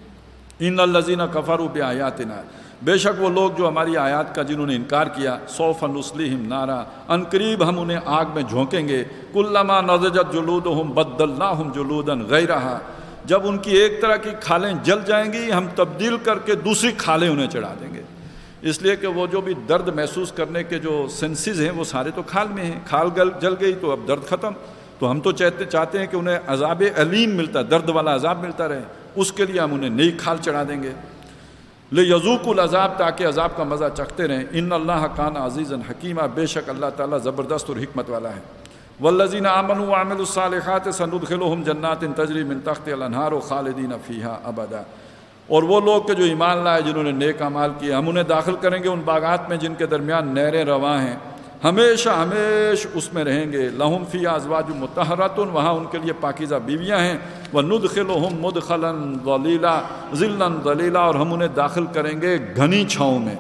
Speaker 2: ان الذین کفروا بآیاتنا، بے شک وہ لوگ جو ہماری آیات کا جنہوں نے انکار کیا، سوف نصلیہم نارا، ان قریب ہم انہیں آگ میں جھونکیں گے. کلما نضجت جلودہم بدلناہم جلودا غیرہا، جب ان کی ایک طرح کی کھالیں جل جائیں گی ہم تبدیل کر کے دوسری کھالیں انہیں چڑھا دیں گے. اس لیے کہ وہ جو بھی درد محسوس کرنے کے جو سینسز ہیں وہ سارے تو کھال میں ہیں. کھال جل گئی تو اب درد ختم. تو ہم تو چاہتے ہیں کہ انہیں عذاب علیم ملتا، درد والا عذاب ملتا رہے، اس کے لیے ہم انہیں نئی کھال چڑھا دیں گے. لِيَذُوقُوا الْعَذَابَ، تاکہ عذاب کا مزہ چکھتے رہیں. ان اللہ کان عزیزا حکیما، بے شک اللہ تعالیٰ زبردست اور حکمت والا ہے. والذین آمنوا وعملوا الصالحات سندخلهم جنات تجری من تحتها الانہار خالدین فیہا ابدا، اور وہ لوگ کہ جو ایمان لائے جنہوں نے نیک اعمال کیے، ہم انہیں داخل کریں گے ان باغات میں جن کے درمیان نہریں رواں ہیں، ہمیشہ ہمیش اس میں رہیں گے. لہم فیہا ازواج مطہرات، وہاں ان کے لیے پاکیزہ بیویاں ہیں. وندخلہم مدخلا ظلیلا، ظلا ظلیلا، اور ہم انہیں داخل کریں گے گھنی چھاؤں میں.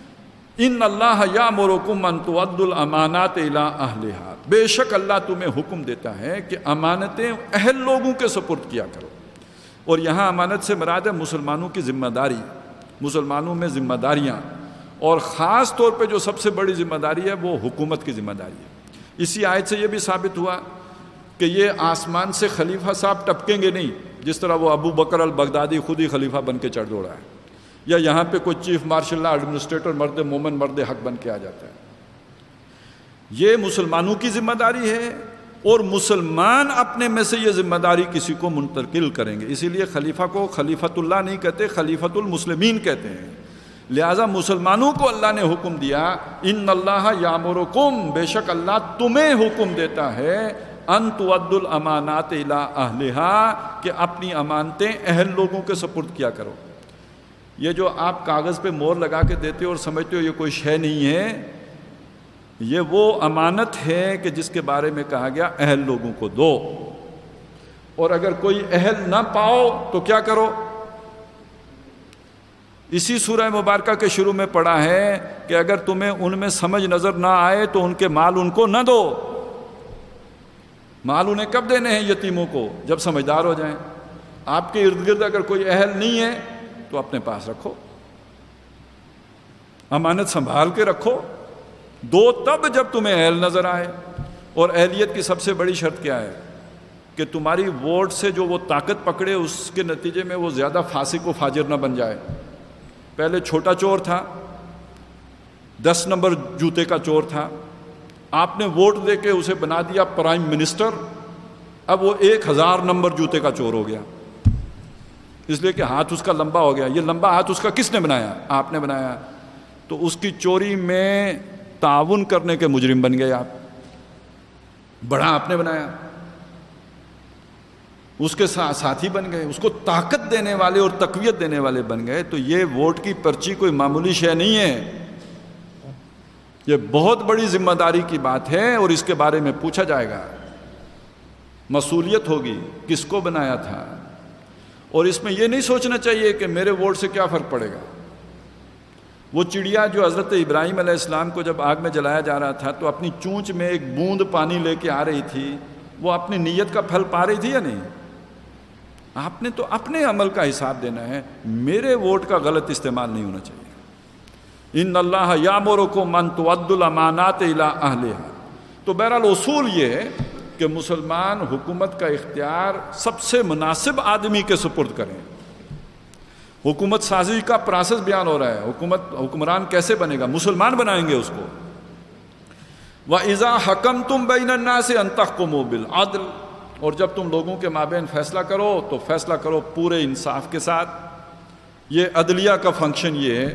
Speaker 2: ان اللہ یامرکم ان تؤدوا الامانات الی اہلہا، بے شک اللہ تمہیں حکم دیتا ہے کہ امانتیں اہل لوگوں کے سپرد کیا کرو. اور یہاں امانت سے مراد ہے مسلمانوں کی ذمہ داری، مسلمانوں میں ذمہ داریاں، اور خاص طور پہ جو سب سے بڑی ذمہ داری ہے وہ حکومت کی ذمہ داری ہے. اسی آیت سے یہ بھی ثابت ہوا کہ یہ آسمان سے خلیفہ صاحب ٹپکیں گے نہیں، جس طرح وہ ابو بکر البغدادی خود ہی خلیفہ بن کے چڑھ دوڑا ہے، یا یہاں پہ کوئی چیف مارشل ایڈمنسٹریٹر مرد مومن مرد حق بن کے آ جاتا ہے. یہ مسلمانوں کی ذمہ داری ہے، اور مسلمان اپنے میں سے یہ ذمہ داری کسی کو منتقل کریں گے. اسی لیے خلیفہ کو خلیفۃ اللہ نہیں کہتے، خلیفۃ المسلمین کہتے ہیں. لہٰذا مسلمانوں کو اللہ نے حکم دیا، ان اللہ یامرکم، بے شک اللہ تمہیں حکم دیتا ہے، ان تؤدوا الامانات الی اہلہا، کہ اپنی امانتیں اہل لوگوں کے سپرد کیا کرو. یہ جو آپ کاغذ پہ مور لگا کے دیتے ہو اور سمجھتے ہو یہ کوئی شے نہیں ہے، یہ وہ امانت ہے کہ جس کے بارے میں کہا گیا اہل لوگوں کو دو. اور اگر کوئی اہل نہ پاؤ تو کیا کرو؟ اسی سورہ مبارکہ کے شروع میں پڑھا ہے کہ اگر تمہیں ان میں سمجھ نظر نہ آئے تو ان کے مال ان کو نہ دو. مال انہیں کب دینے ہیں؟ یتیموں کو، جب سمجھدار ہو جائیں. آپ کے ارد گرد اگر کوئی اہل نہیں ہے تو اپنے پاس رکھو، امانت سنبھال کے رکھو، دو تب جب تمہیں اہل نظر آئے. اور اہلیت کی سب سے بڑی شرط کیا ہے؟ کہ تمہاری ووٹ سے جو وہ طاقت پکڑے اس کے نتیجے میں وہ زیادہ فاسق و فاجر نہ بن جائے. پہلے چھوٹا چور تھا، 10 نمبر جوتے کا چور تھا، آپ نے ووٹ دے کے اسے بنا دیا پرائم منسٹر، اب وہ 1000 نمبر جوتے کا چور ہو گیا، اس لیے کہ ہاتھ اس کا لمبا ہو گیا. یہ لمبا ہاتھ اس کا کس نے بنایا؟ آپ نے بنایا. تو اس کی چوری میں تعاون کرنے کے مجرم بن گئے آپ، بڑا آپ نے بنایا، اس کے ساتھی بن گئے، اس کو طاقت دینے والے اور تقویت دینے والے بن گئے. تو یہ ووٹ کی پرچی کوئی معمولی شے نہیں ہے، یہ بہت بڑی ذمہ داری کی بات ہے، اور اس کے بارے میں پوچھا جائے گا، مسئولیت ہوگی کس کو بنایا تھا. اور اس میں یہ نہیں سوچنا چاہیے کہ میرے ووٹ سے کیا فرق پڑے گا. وہ چڑیا جو حضرت ابراہیم علیہ السلام کو جب آگ میں جلایا جا رہا تھا تو اپنی چونچ میں ایک بوند پانی لے کے آ رہی تھی، وہ اپنی نیت کا پھل پا رہی تھی یا نہیں؟ آپ نے تو اپنے عمل کا حساب دینا ہے، میرے ووٹ کا غلط استعمال نہیں ہونا چاہیے. ان اللہ یامرکم ان تؤدوا الامانات الی اہلھا. تو بہرحال اصول یہ ہے کہ مسلمان حکومت کا اختیار سب سے مناسب آدمی کے سپرد کریں. حکومت سازی کا پروسیس بیان ہو رہا ہے، حکمران کیسے بنے گا؟ مسلمان بنائیں گے اس کو. وَإِذَا حَكَمْتُمْ بَيْنَ النَّاسِ أَن تَحْكُمُوا بِالْعَدْلِ. اور جب تم لوگوں کے مابین فیصلہ کرو تو فیصلہ کرو پورے انصاف کے ساتھ. یہ عدلیہ کا فنکشن یہ ہے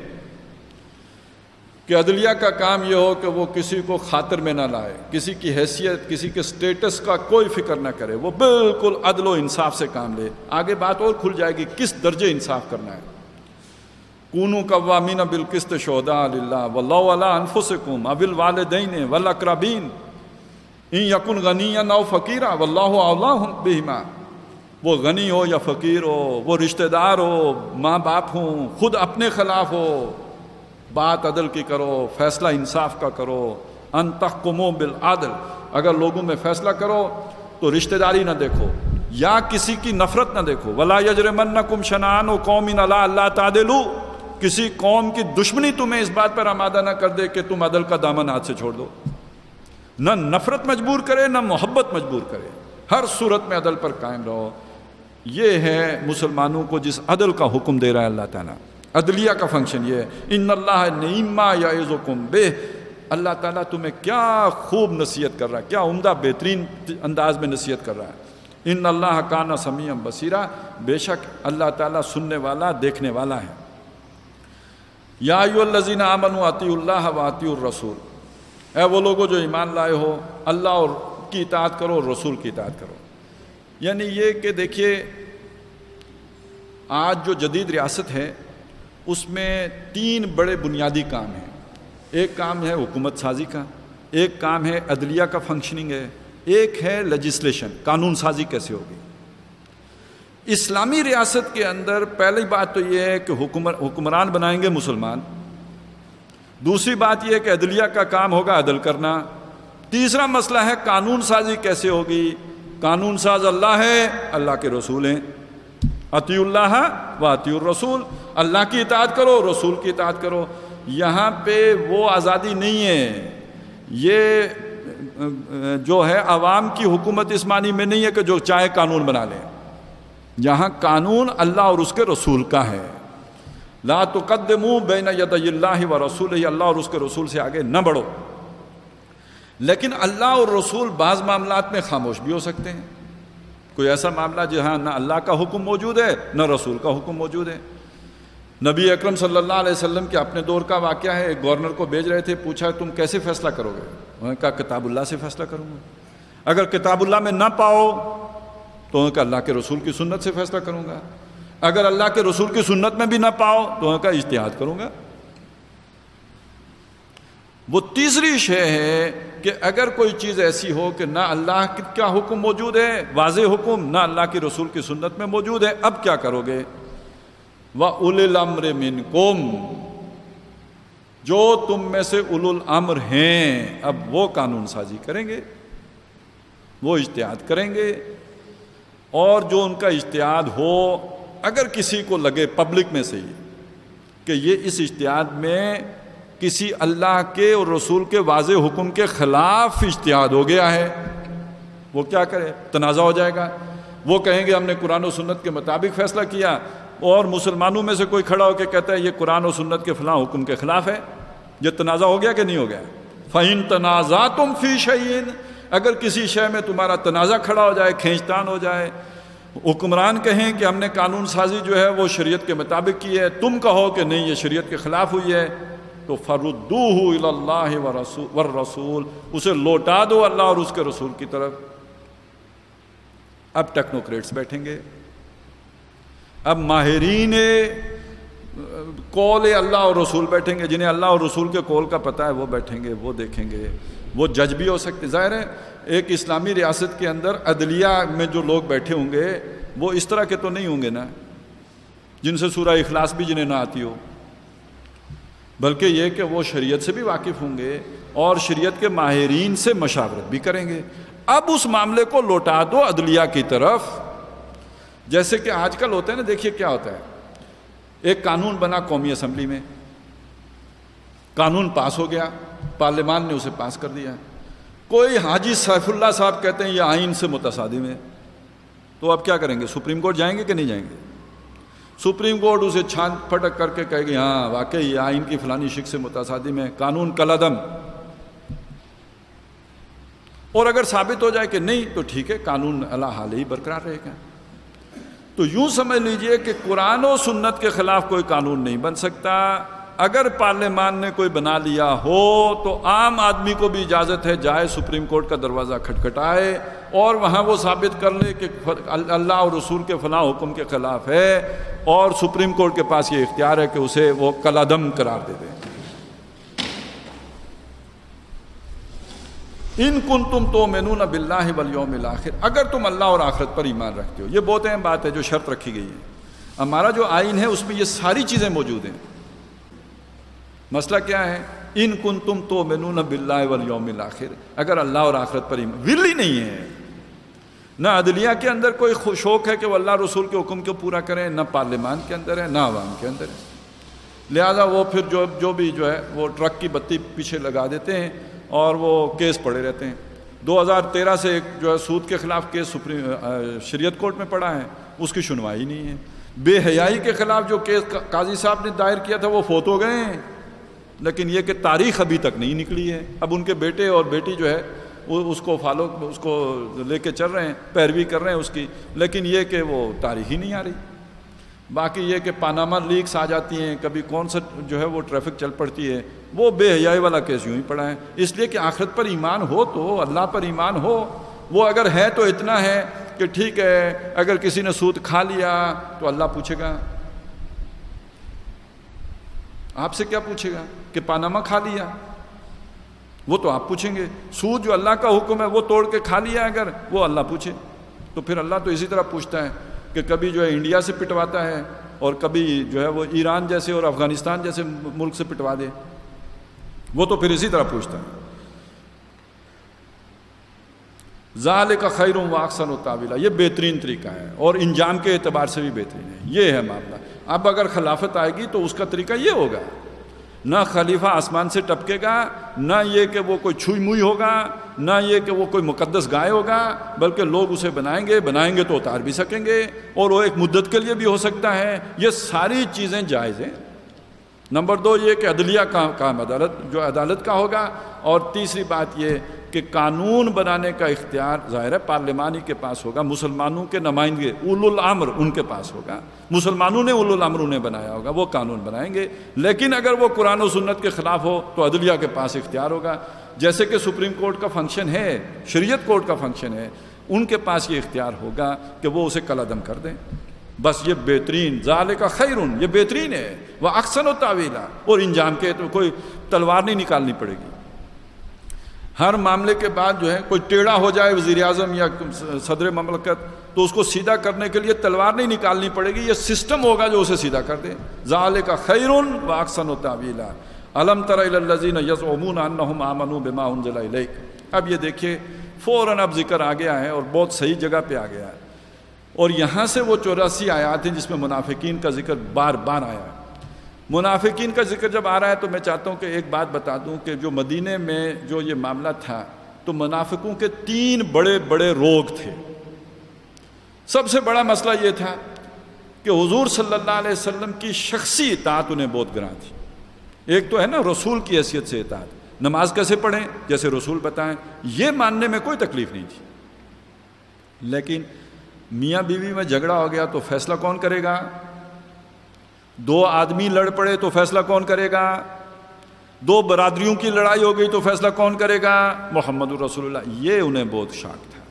Speaker 2: کہ عدلیہ کا کام یہ ہو کہ وہ کسی کو خاطر میں نہ لائے، کسی کی حیثیت، کسی کے سٹیٹس کا کوئی فکر نہ کرے، وہ بالکل عدل و انصاف سے کام لے. آگے بات اور کھل جائے گی کس درجے انصاف کرنا ہے. کونوا قوامین بالقسط شہداء للہ واللہ علی انفسکم او الوالدین والاقربین ان یکن غنیا او فقیرا واللہ اولی بہما. وہ غنی ہو یا فقیر ہو، وہ رشتہ دار ہو، ماں باپ ہوں، خود اپنے خلاف ہو، بات عدل کی کرو، فیصلہ انصاف کا کرو. ان تحکموا بالعدل. اگر لوگوں میں فیصلہ کرو تو رشتہ داری نہ دیکھو یا کسی کی نفرت نہ دیکھو. ولا یجرمنکم شنآن قوم علی الا تعدلوا. کسی قوم کی دشمنی تمہیں اس بات پر آمادہ نہ کر دے کہ تم عدل کا دامن ہاتھ سے چھوڑ دو. نہ نفرت مجبور کرے نہ محبت مجبور کرے، ہر صورت میں عدل پر قائم رہو. یہ ہے مسلمانوں کو جس عدل کا حکم دے رہا ہے اللہ تعالیٰ. عدلیہ کا فنکشن یہ ہے. ان اللہ نعم ما یعظکم بہ. اللہ تعالیٰ تمہیں کیا خوب نصیحت کر رہا ہے، کیا عمدہ بہترین انداز میں نصیحت کر رہا ہے. ان اللہ کان سمیعا بصیرا. بے شک اللہ تعالیٰ سننے والا دیکھنے والا ہے. یا ایھا الذین آمنوا اطیعوا اللہ واطیعوا الرسول. اے وہ لوگوں جو ایمان لائے ہو، اللہ اور کی اطاعت کرو اور رسول کی اطاعت کرو. یعنی یہ کہ دیکھیے آج جو جدید ریاست ہے اس میں 3 بڑے بنیادی کام ہیں. ایک کام ہے حکومت سازی کا، ایک کام ہے عدلیہ کا فنکشننگ ہے، ایک ہے لیجسلیشن، قانون سازی کیسے ہوگی. اسلامی ریاست کے اندر پہلی بات تو یہ ہے کہ حکمران بنائیں گے مسلمان. دوسری بات یہ ہے کہ عدلیہ کا کام ہوگا عدل کرنا. تیسرا مسئلہ ہے قانون سازی کیسے ہوگی. قانون ساز اللہ ہے، اللہ کے رسول ہیں. اطیعوا اللہ و اطیعوا الرسول. اللہ کی اطاعت کرو، رسول کی اطاعت کرو. یہاں پہ وہ آزادی نہیں ہے، یہ جو ہے عوام کی حکومت اس معنی میں نہیں ہے کہ جو چاہے قانون بنا لیں. یہاں قانون اللہ اور اس کے رسول کا ہے. لا تقدموا بین یدی اللہ و رسولہ. اللہ اور اس کے رسول سے آگے نہ بڑھو. لیکن اللہ اور رسول بعض معاملات میں خاموش بھی ہو سکتے ہیں. کوئی ایسا معاملہ جہاں نہ اللہ کا حکم موجود ہے نہ رسول کا حکم موجود ہے. نبی اکرم صلی اللہ علیہ وسلم کے اپنے دور کا واقعہ ہے. ایک گورنر کو بھیج رہے تھے، پوچھا تم کیسے فیصلہ کرو گے؟ انہوں نے کہا کتاب اللہ سے فیصلہ کروں گا. اگر کتاب اللہ میں نہ پاؤ تو انہوں نے کہا اللہ کے رسول کی سنت سے فیصلہ کروں گا. اگر اللہ کے رسول کی سنت میں بھی نہ پاؤ تو انہوں نے کہا اجتہاد کروں گا. وہ تیسری شے ہے کہ اگر کوئی چیز ایسی ہو کہ نہ اللہ کا حکم موجود ہے واضح حکم، نہ اللہ کی رسول کی سنت میں موجود ہے، اب کیا کرو گے؟ وَأُولِي الْأَمْرِ مِنْكُمْ. جو تم میں سے اولو الامر ہیں اب وہ قانون سازی کریں گے، وہ اجتہاد کریں گے. اور جو ان کا اجتہاد ہو، اگر کسی کو لگے پبلک میں سے ہی کہ یہ اس اجتہاد میں کسی اللہ کے اور رسول کے واضح حکم کے خلاف اجتہاد ہو گیا ہے، وہ کیا کرے؟ تنازع ہو جائے گا. وہ کہیں گے ہم نے قرآن و سنت کے مطابق فیصلہ کیا، اور مسلمانوں میں سے کوئی کھڑا ہو کے کہتا ہے یہ قرآن و سنت کے فلاں حکم کے خلاف ہے. یہ تنازع ہو گیا کہ نہیں ہو گیا؟ فَإِن تَنَازَعْتُمْ فِي شَيْءٍ. اگر کسی شے میں تمہارا تنازع کھڑا ہو جائے، کھینچتان ہو جائے، حکمران کہیں کہ ہم نے قانون سازی جو ہے وہ شریعت کے مطابق کی ہے، تم کہو کہ نہیں یہ شریعت کے خلاف ہوئی ہے، تو فردوہ الی اللہ والرسول، اسے لوٹا دو اللہ اور اس کے رسول کی طرف۔ اب ٹیکنوکریٹس بیٹھیں گے، اب ماہرین قول اللہ اور رسول بیٹھیں گے، جنہیں اللہ اور رسول کے قول کا پتہ ہے وہ بیٹھیں گے، وہ دیکھیں گے، وہ جج بھی ہو سکتے۔ ظاہر ہے ایک اسلامی ریاست کے اندر عدلیہ میں جو لوگ بیٹھے ہوں گے وہ اس طرح کے تو نہیں ہوں گے نا جن سے سورہ اخلاص بھی جنہیں نہ آتی ہو، بلکہ یہ کہ وہ شریعت سے بھی واقف ہوں گے اور شریعت کے ماہرین سے مشاورت بھی کریں گے۔ اب اس معاملے کو لوٹا دو عدلیہ کی طرف، جیسے کہ آج کل ہوتا ہے نا، دیکھیے کیا ہوتا ہے، ایک قانون بنا قومی اسمبلی میں، قانون پاس ہو گیا، پارلیمان نے اسے پاس کر دیا، کوئی حاجی سیف اللہ صاحب کہتے ہیں یہ آئین سے متصادم ہے، تو اب کیا کریں گے؟ سپریم کورٹ جائیں گے کہ نہیں جائیں گے؟ سپریم کورٹ اسے چھان پھٹک کر کے کہے گی ہاں واقعی یہ آئین کی فلانی شق سے متصادم ہے، قانون کالعدم۔ اور اگر ثابت ہو جائے کہ نہیں تو ٹھیک ہے، قانون علی حال ہی برقرار رہے گا۔ تو یوں سمجھ لیجئے کہ قرآن و سنت کے خلاف کوئی قانون نہیں بن سکتا۔ اگر پارلیمان نے کوئی بنا لیا ہو تو عام آدمی کو بھی اجازت ہے جائے سپریم کورٹ کا دروازہ کھٹکھٹائے اور وہاں وہ ثابت کر لے کہ اللہ اور رسول کے فلاں حکم کے خلاف ہے، اور سپریم کورٹ کے پاس یہ اختیار ہے کہ اسے وہ کالعدم قرار دے دے۔ ان کنتم تؤمنون باللہ والیوم الآخر، اگر تم اللہ اور آخرت پر ایمان رکھتے ہو۔ یہ بہت اہم بات ہے جو شرط رکھی گئی ہے۔ ہمارا جو آئین ہے اس میں یہ ساری چیزیں موجود ہیں۔ مسئلہ کیا ہے؟ ان کنتم تؤمنون باللہ والیوم الآخر، اگر اللہ اور آخرت پر ایمان، ول ہی نہیں ہے، نہ عدلیہ کے اندر کوئی شوق ہے کہ وہ اللہ رسول کے حکم کو پورا کریں، نہ پارلیمان کے اندر ہے، نہ عوام کے اندر ہے۔ لہذا وہ پھر جو بھی ہے وہ ٹرک کی بتی پیچھے لگا دیتے ہیں اور وہ کیس پڑے رہتے ہیں۔ 2013 سے ایک جو ہے سود کے خلاف کیس شریعت کورٹ میں پڑا ہے، اس کی سنوائی نہیں ہے۔ بے حیائی کے خلاف جو کیس قاضی صاحب نے دائر کیا تھا وہ فوت ہو گئے ہیں، لیکن یہ کہ تاریخ ابھی تک نہیں نکلی ہے۔ اب ان کے بیٹے اور بیٹی جو ہے وہ اس کو لے کے چل رہے ہیں، پیروی کر رہے ہیں اس کی، لیکن یہ کہ وہ تاریخ ہی نہیں آ رہی۔ باقی یہ کہ پاناما لیکس آ جاتی ہیں، کبھی کون سا جو ہے وہ ٹریفک چل پڑتی ہے، وہ بے حیائی والا کیس یوں ہی پڑا ہے۔ اس لیے کہ آخرت پر ایمان ہو تو اللہ پر ایمان ہو، وہ اگر ہے تو اتنا ہے کہ ٹھیک ہے اگر کسی نے سود کھا لیا تو اللہ پوچھے گا، آپ سے کیا پوچھے گا کہ پاناما کھا لیا، وہ تو آپ پوچھیں گے۔ سود جو اللہ کا حکم ہے وہ توڑ کے کھا لیا اگر، وہ اللہ پوچھے، تو پھر اللہ تو اسی طرح پوچھتا ہے کہ کبھی جو ہے انڈیا سے پٹواتا ہے اور کبھی جو ہے وہ ایران جیسے اور افغانستان جیسے ملک سے پٹوا دے، وہ تو پھر اسی طرح پوچھتا ہے۔ ذالک خیر و احسن تاویلا، یہ بہترین طریقہ ہے اور انجام کے اعتبار سے بھی بہترین ہے۔ یہ ہے معاملہ۔ اب اگر خلافت آئے گی تو اس کا طریقہ یہ ہوگا، نہ خلیفہ آسمان سے ٹپکے گا، نہ یہ کہ وہ کوئی چھوئی موئی ہوگا، نہ یہ کہ وہ کوئی مقدس گائے ہوگا، بلکہ لوگ اسے بنائیں گے تو اتار بھی سکیں گے، اور وہ ایک مدت کے لیے بھی ہو سکتا ہے۔ یہ ساری چیزیں جائز ہیں۔ نمبر 2 یہ کہ عدلیہ کام عدالت کا ہوگا، اور تیسری بات یہ کہ قانون بنانے کا اختیار ظاہر ہے پارلیمان ہی کے پاس ہوگا، مسلمانوں کے نمائندے اولو الامر ان کے پاس ہوگا، مسلمانوں نے اولو الامر انہیں بنایا ہوگا، وہ قانون بنائیں گے۔ لیکن اگر وہ قرآن و سنت کے خلاف ہو تو عدلیہ کے پاس اختیار ہوگا، جیسے کہ سپریم کورٹ کا فنکشن ہے، شریعت کورٹ کا فنکشن ہے، ان کے پاس یہ اختیار ہوگا کہ وہ اسے کالعدم کر دیں۔ بس یہ بہترین، ذالک خیر، یہ بہترین ہے، وہ احسن تاویلا، اور انجام کے تو کوئی تلوار نہیں نکالنی پڑے گی۔ ہر معاملے کے بعد جو ہے کوئی ٹیڑھا ہو جائے وزیر اعظم یا صدر مملکت تو اس کو سیدھا کرنے کے لیے تلوار نہیں نکالنی پڑے گی، یہ سسٹم ہوگا جو اسے سیدھا کر دے۔ ذالک خیر و احسن تاویلا، الم تر الی الذین یزعمون انہم آمنوا بما انزل الیک۔ اب یہ دیکھیے فوراً اب ذکر آ گیا ہے اور بہت صحیح جگہ پہ آ گیا ہے، اور یہاں سے وہ 84 آیات ہیں جس میں منافقین کا ذکر بار بار آیا ہے۔ منافقین کا ذکر جب آ رہا ہے تو میں چاہتا ہوں کہ ایک بات بتا دوں کہ جو مدینے میں جو یہ معاملہ تھا تو منافقوں کے 3 بڑے بڑے روگ تھے۔ سب سے بڑا مسئلہ یہ تھا کہ حضور صلی اللہ علیہ وسلم کی شخصی اطاعت انہیں بہت گراں تھی۔ ایک تو ہے نا رسول کی حیثیت سے اطاعت، نماز کیسے پڑھیں جیسے رسول بتائیں، یہ ماننے میں کوئی تکلیف نہیں تھی، لیکن میاں بیوی میں جھگڑا ہو گیا تو فیصلہ کون کرے گا؟ 2 آدمی لڑ پڑے تو فیصلہ کون کرے گا؟ دو برادریوں کی لڑائی ہو گئی تو فیصلہ کون کرے گا؟ محمد رسول اللہ. یہ انہیں بہت شاک تھا،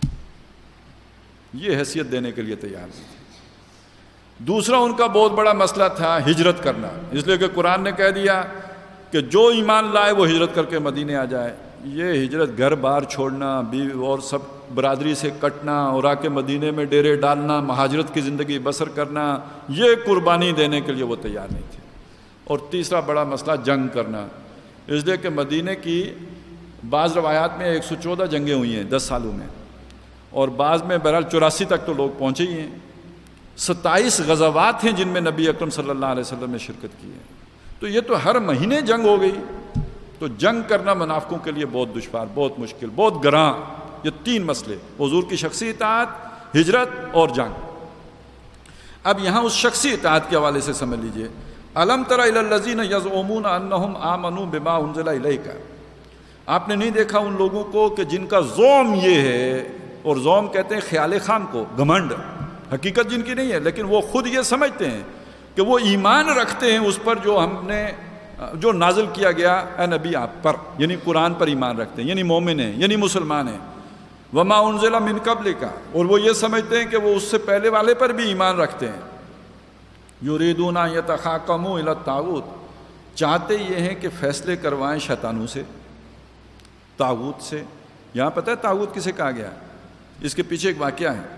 Speaker 2: یہ حیثیت دینے کے لیے تیار نہیں تھے. دوسرا ان کا بہت بڑا مسئلہ تھا ہجرت کرنا، اس لیے کہ قرآن نے کہہ دیا کہ جو ایمان لائے وہ ہجرت کر کے مدینے آ جائے. یہ ہجرت گھر بار چھوڑنا، بیوی اور سب برادری سے کٹنا اور آ کے مدینے میں ڈیرے ڈالنا، مہاجرت کی زندگی بسر کرنا، یہ قربانی دینے کے لیے وہ تیار نہیں تھے. اور تیسرا بڑا مسئلہ جنگ کرنا، اس لیے کہ مدینے کی بعض روایات میں 114 جنگیں ہوئی ہیں 10 سالوں میں، اور بعض میں بہرحال 84 تک تو لوگ پہنچے ہی ہیں. 27 غزوات ہیں جن میں نبی اکرم صلی اللہ علیہ وسلم نے شرکت کی ہے. تو یہ تو ہر مہینے جنگ ہو گئی. تو جنگ کرنا منافقوں کے لیے بہت دشوار، بہت مشکل، بہت گراں. یہ 3 مسئلے، حضور کی شخصی اطاعت، ہجرت اور جنگ. اب یہاں اس شخصی اطاعت کے حوالے سے سمجھ لیجئے، الم تر الی الذین یزعمون انہم آمنوا بما انزل الیک. آپ نے نہیں دیکھا ان لوگوں کو کہ جن کا زعم یہ ہے، اور زعم کہتے ہیں خیال خام کو، گھمنڈ، حقیقت جن کی نہیں ہے لیکن وہ خود یہ سمجھتے ہیں کہ وہ ایمان رکھتے ہیں اس پر جو نازل کیا گیا اے نبی آپ پر، یعنی قرآن پر ایمان رکھتے ہیں، یعنی مومن ہیں، یعنی مسلمان ہیں. وما انزل من قبلک، اور وہ یہ سمجھتے ہیں کہ وہ اس سے پہلے والے پر بھی ایمان رکھتے ہیں. یریدون ان یتحاکموا الی الطاغوت، چاہتے یہ ہیں کہ فیصلے کروائیں شیطانوں سے، طاغوت سے. یہاں پتہ ہے طاغوت کسے کہا گیا؟ اس کے پیچھے ایک واقعہ ہے.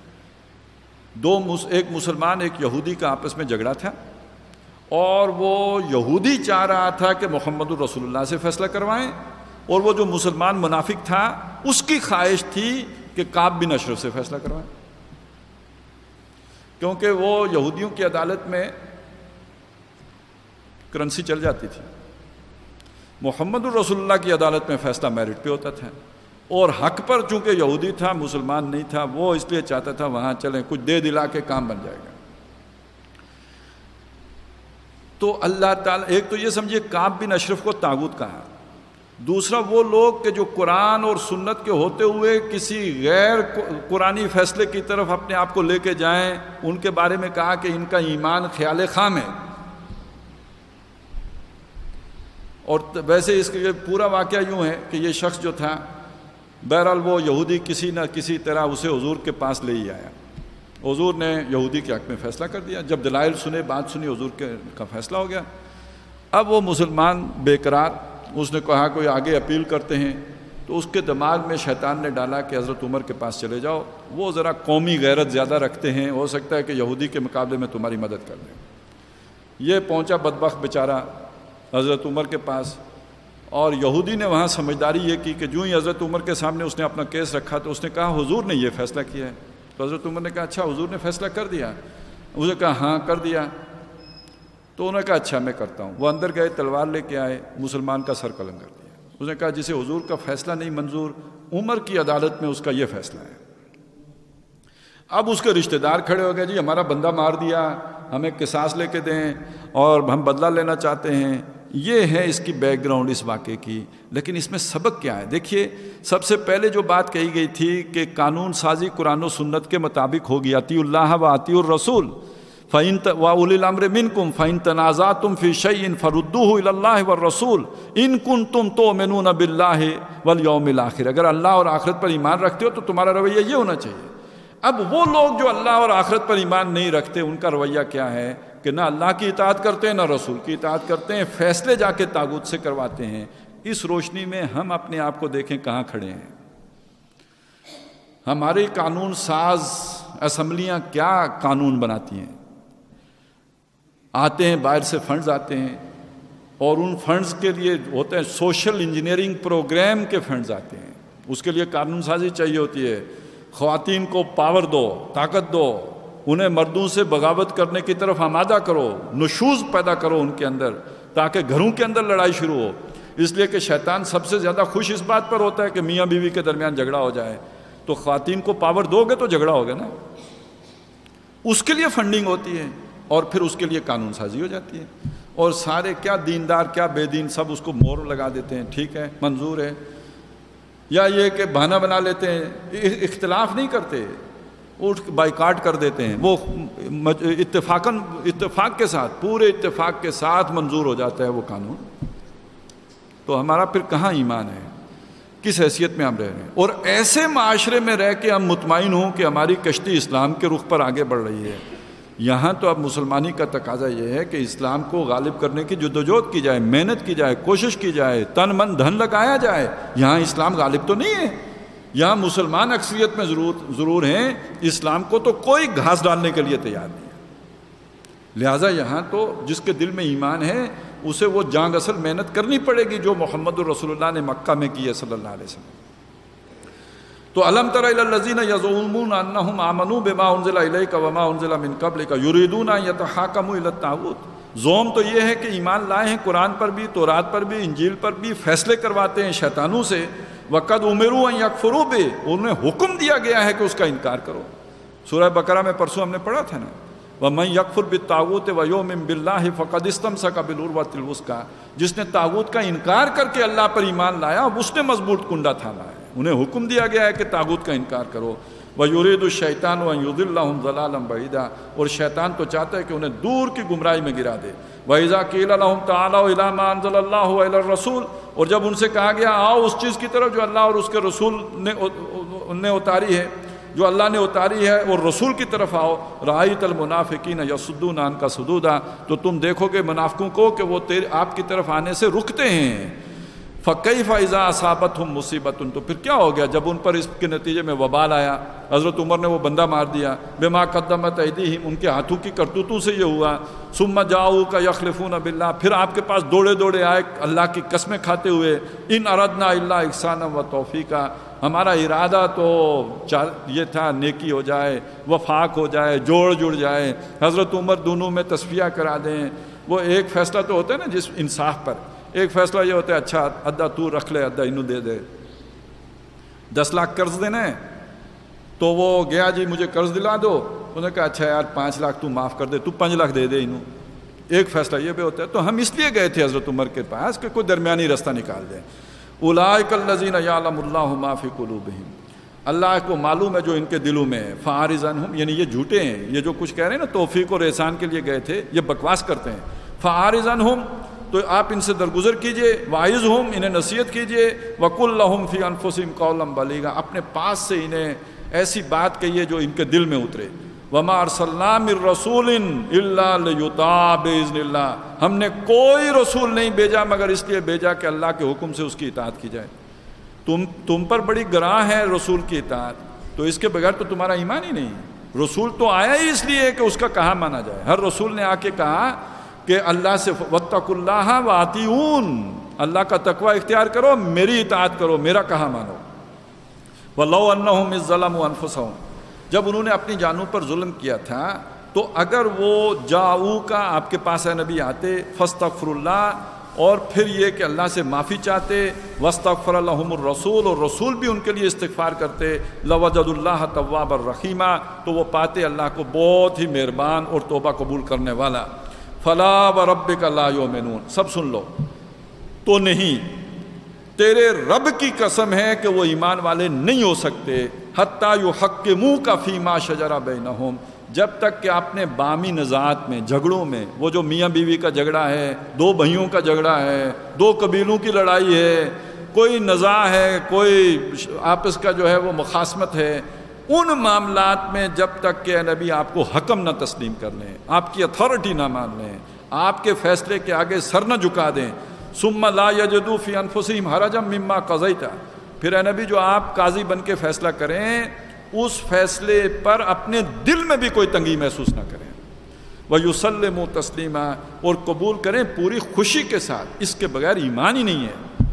Speaker 2: ایک مسلمان ایک یہودی کا آپس میں جھگڑا تھا، اور وہ یہودی چاہ رہا تھا کہ محمد الرسول اللہ سے فیصلہ کروائیں، اور وہ جو مسلمان منافق تھا اس کی خواہش تھی کہ کعب بن اشرف سے فیصلہ کروائیں، کیونکہ وہ یہودیوں کی عدالت میں کرنسی چل جاتی تھی. محمد الرسول اللہ کی عدالت میں فیصلہ میرٹ پہ ہوتا تھا، اور حق پر چونکہ یہودی تھا، مسلمان نہیں تھا، وہ اس لیے چاہتا تھا وہاں چلیں کچھ دے دلا کے کام بن جائے گا. تو اللہ تعالیٰ، ایک تو یہ سمجھیے کعب بن اشرف کو طاغوت کہا، دوسرا وہ لوگ کہ جو قرآن اور سنت کے ہوتے ہوئے کسی غیر قرآنی فیصلے کی طرف اپنے آپ کو لے کے جائیں، ان کے بارے میں کہا کہ ان کا ایمان خیال خام ہے. اور ویسے اس کے پورا واقعہ یوں ہے کہ یہ شخص جو تھا، بہرحال وہ یہودی کسی نہ کسی طرح اسے حضور کے پاس لے ہی آیا. حضور نے یہودی کے حق میں فیصلہ کر دیا. جب دلائل سنے، بات سنی، حضور کا فیصلہ ہو گیا. اب وہ مسلمان بے قرار، اس نے کہا کوئی آگے اپیل کرتے ہیں، تو اس کے دماغ میں شیطان نے ڈالا کہ حضرت عمر کے پاس چلے جاؤ، وہ ذرا قومی غیرت زیادہ رکھتے ہیں، ہو سکتا ہے کہ یہودی کے مقابلے میں تمہاری مدد کر دیں. یہ پہنچا بدبخت بیچارہ حضرت عمر کے پاس، اور یہودی نے وہاں سمجھداری یہ کی کہ جو ہی حضرت عمر کے سامنے اس نے اپنا کیس رکھا تو اس نے کہا حضور نے یہ فیصلہ کیا ہے. تو حضرت عمر نے کہا اچھا حضور نے فیصلہ کر دیا؟ اس نے کہا ہاں کر دیا. تو انہوں نے کہا اچھا میں کرتا ہوں. وہ اندر گئے، تلوار لے کے آئے، مسلمان کا سر قلم کر دیا. اس نے کہا جسے حضور کا فیصلہ نہیں منظور، عمر کی عدالت میں اس کا یہ فیصلہ ہے. اب اس کے رشتہ دار کھڑے ہو گئے، جی ہمارا بندہ مار دیا، ہمیں قصاص لے کے دیں اور ہم بدلہ لینا چاہتے ہیں. یہ ہے اس کی بیک گراؤنڈ اس واقعے کی. لیکن اس میں سبق کیا ہے؟ دیکھیے، سب سے پہلے جو بات کہی گئی تھی کہ قانون سازی قرآن و سنت کے مطابق ہوگی، اطیعوا اللہ و اطیعوا الرسول وَأُولِي الْأَمْرِ مِنْكُمْ فَإِن تَنَازَعْتُمْ فِي شَيْءٍ فَرُدُّوهُ إِلَى اللَّهِ وَالرَّسُولِ إِن كُنتُمْ تُؤْمِنُونَ بِاللَّهِ وَالْيَوْمِ الْآخِرِ. اگر اللہ اور آخرت پر ایمان رکھتے ہو تو تمہارا رویہ یہ ہونا چاہیے. اب وہ لوگ جو اللہ اور آخرت پر ایمان نہیں رکھتے، ان کا رویہ کیا ہے کہ نہ اللہ کی اطاعت کرتے ہیں نہ رسول کی اطاعت کرتے ہیں، فیصلے جا کے طاغوت سے کرواتے ہیں. اس روشنی میں ہم اپنے آپ کو دیکھیں کہاں کھڑے ہیں. ہماری قانون ساز اسمبلیاں کیا قانون بناتی ہیں، آتے ہیں باہر سے فنڈز آتے ہیں، اور ان فنڈز کے لیے ہوتے ہیں سوشل انجینئرنگ پروگرام کے فنڈز آتے ہیں. اس کے لیے قانون سازی چاہیے ہوتی ہے. خواتین کو پاور دو، طاقت دو، انہیں مردوں سے بغاوت کرنے کی طرف آمادہ کرو، نشوز پیدا کرو ان کے اندر، تاکہ گھروں کے اندر لڑائی شروع ہو. اس لیے کہ شیطان سب سے زیادہ خوش اس بات پر ہوتا ہے کہ میاں بیوی کے درمیان جھگڑا ہو جائے. تو خواتین کو پاور دو گے تو جھگڑا ہوگا نا. اس کے لیے فنڈنگ ہوتی ہے، اور پھر اس کے لیے قانون سازی ہو جاتی ہے. اور سارے کیا دیندار کیا بے دین سب اس کو مہر لگا دیتے ہیں، ٹھیک ہے منظور ہے. یا یہ کہ بہانہ بنا لیتے ہیں، اختلاف نہیں کرتے، اٹھ بائیکاٹ کر دیتے ہیں. وہ اتفاق کے ساتھ، پورے اتفاق کے ساتھ منظور ہو جاتا ہے وہ قانون. تو ہمارا پھر کہاں ایمان ہے؟ کس حیثیت میں ہم رہ رہے ہیں؟ اور ایسے معاشرے میں رہ کے ہم مطمئن ہوں کہ ہماری کشتی اسلام کے رخ پر آگے بڑھ رہی ہے. یہاں تو اب مسلمانی کا تقاضا یہ ہے کہ اسلام کو غالب کرنے کی جدوجہد کی جائے، محنت کی جائے، کوشش کی جائے، تن من دھن لگایا جائے. یہاں اسلام غالب تو نہیں ہے. یہاں مسلمان اکثریت میں ضرور ہیں، اسلام کو تو کوئی گھاس ڈالنے کے لیے تیار نہیں ہے. لہٰذا یہاں تو جس کے دل میں ایمان ہے اسے وہ جانگ اصل محنت کرنی پڑے گی جو محمد الرسول اللہ نے مکہ میں کی ہے صلی اللہ علیہ وسلم. تو الم تر الی الذین یزعمون انہم آمنوا بما انزل الیک وما انزل من قبلک یریدون ان یتحاکموا الی الطاغوت. زوم تو یہ ہے کہ ایمان لائے ہیں قرآن پر بھی، تورات پر بھی، انجیل پر بھی، فیصلے کرواتے ہیں شیطانوں سے. وقد امروا ان یکفروا بہ، انہیں حکم دیا گیا ہے کہ اس کا انکار کرو. سورہ بقرہ میں پرسوں ہم نے پڑھا تھا نا، وَمَن يَكْفُرْ بِالطَّاغُوتِ وَيُؤْمِن بِاللَّهِ فَقَدِ اسْتَمْسَكَ بِالْعُرْوَةِ الْوُثْقَىٰ. جس نے طاغوت کا انکار کر کے اللہ پر ایمان لایا اس نے مضبوط کنڈا تھاما ہے. انہیں حکم دیا گیا ہے کہ طاغوت کا انکار کرو. وَيُرِيدُ الشَّيْطَانُ أَن يُضِلَّهُمْ ضَلَالًا بَعِيدًا، اور شیطان تو چاہتا ہے کہ انہیں دور کی گمراہی میں گرا دے. وَإِذَا قِيلَ لَهُمْ تَعَالَوْا إِلَىٰ مَا أَنزَلَ اللَّهُ وَإِلَى الرَّسُولِ، اور جب ان سے کہا گیا آؤ اس چیز کی طرف جو اللہ اور اس کے رسول نے اتاری ہے، جو اللہ نے اتاری ہے، اور رسول کی طرف آؤ. رأیت المنافقین یصدون عنک صدودا، تو تم دیکھو گے منافقوں کو کہ وہ آپ کی طرف آنے سے رکتے ہیں. فکیف اذا اصابتہم مصیبۃ، تو پھر کیا ہو گیا جب ان پر اس کے نتیجے میں وبال آیا. حضرت عمر نے وہ بندہ مار دیا. بما قدمت ایدیہم، ان کے ہاتھوں کی کرتوتوں سے یہ ہوا. ثم جاؤک یخلفون باللہ، پھر آپ کے پاس دوڑے دوڑے آئے اللہ کی قسمیں کھاتے ہوئے. ان اردنا الا احسانا و توفیقا، ہمارا ارادہ تو یہ تھا نیکی ہو جائے، وفاق ہو جائے، جوڑ جڑ جائے. حضرت عمر دونوں میں تصفیہ کرا دیں. وہ ایک فیصلہ تو ہوتا ہے نا جس انصاف پر، ایک فیصلہ یہ ہوتا ہے اچھا ادھا تو رکھ لے ادھا انہوں دے دے. 10 لاکھ قرض دینا ہے تو وہ گیا جی مجھے قرض دلا دو، انہوں نے کہا اچھا یار 5 لاکھ تو معاف کر دے، تو 5 لاکھ دے دے انہوں. ایک فیصلہ یہ بھی ہوتا ہے. تو ہم اس لیے گئے تھے حضرت عمر کے پاس کہ کوئی درمیانی راستہ نکال دیں. اولئک الذین یعلم اللہ ما فی قلوبہم، اللہ کو معلوم ہے جو ان کے دلوں میں ہے. فاعرض عنہم، یعنی یہ جھوٹے ہیں، یہ جو کچھ کہہ رہے ہیں نا توفیق اور احسان کے لیے گئے تھے، یہ بکواس کرتے ہیں. فاعرض عنہم، تو آپ ان سے درگزر کیجئے. واعظہم، انہیں نصیحت کیجئے. وقل لہم فی انفسہم قولا بلیغا، اپنے پاس سے انہیں ایسی بات کہیے جو ان کے دل میں اترے. وما ارسلنا من رسول الا لیطاع باذن اللہ، ہم نے کوئی رسول نہیں بھیجا مگر اس لیے بھیجا کہ اللہ کے حکم سے اس کی اطاعت کی جائے. تم پر بڑی گراں ہے رسول کی اطاعت، تو اس کے بغیر تو تمہارا ایمان ہی نہیں. رسول تو آیا ہی اس لیے کہ اس کا کہا مانا جائے. ہر رسول نے آ کے کہا کہ اللہ سے واتقوا اللہ واطیعون، اللہ کا تقوی اختیار کرو، میری اطاعت کرو، میرا کہا مانو. وَلَوْ أَنَّهُمْ إِذْ ظَلَمُوا أَنفُسَهُمْ، جب انہوں نے اپنی جانوں پر ظلم کیا تھا تو اگر وہ جاؤ کا آپ کے پاس ہے نبی آتے فاستغفر اللہ، اور پھر یہ کہ اللہ سے معافی چاہتے، واستغفر لهم الرسول، اور رسول بھی ان کے لیے استغفار کرتے، لوجدوا اللہ توابا رحیما، تو وہ پاتے اللہ کو بہت ہی مہربان اور توبہ قبول کرنے والا. فلا وربک لا یؤمنون، سب سن لو، تو نہیں، تیرے رب کی قسم ہے کہ وہ ایمان والے نہیں ہو سکتے. حتیٰ یحکموک فیما شجر بینہم، جب تک کہ اپنے بامی نزاعات میں، جھگڑوں میں، وہ جو میاں بیوی کا جھگڑا ہے، 2 بھائیوں کا جھگڑا ہے، 2 قبیلوں کی لڑائی ہے، کوئی نزاع ہے، کوئی آپس کا جو ہے وہ مخاصمت ہے، ان معاملات میں جب تک کہ نبی آپ کو حکم نہ تسلیم کر لیں، آپ کی اتھارٹی نہ مان لیں، آپ کے فیصلے کے آگے سر نہ جھکا دیں. ثم لا یجدوا فی انفسہم حرجا مما قضیت، پھر اے نبی جو آپ قاضی بن کے فیصلہ کریں اس فیصلے پر اپنے دل میں بھی کوئی تنگی محسوس نہ کریں. وَيُسَلِّمُوا تَسْلِيمًا، اور قبول کریں پوری خوشی کے ساتھ. اس کے بغیر ایمان ہی نہیں ہے.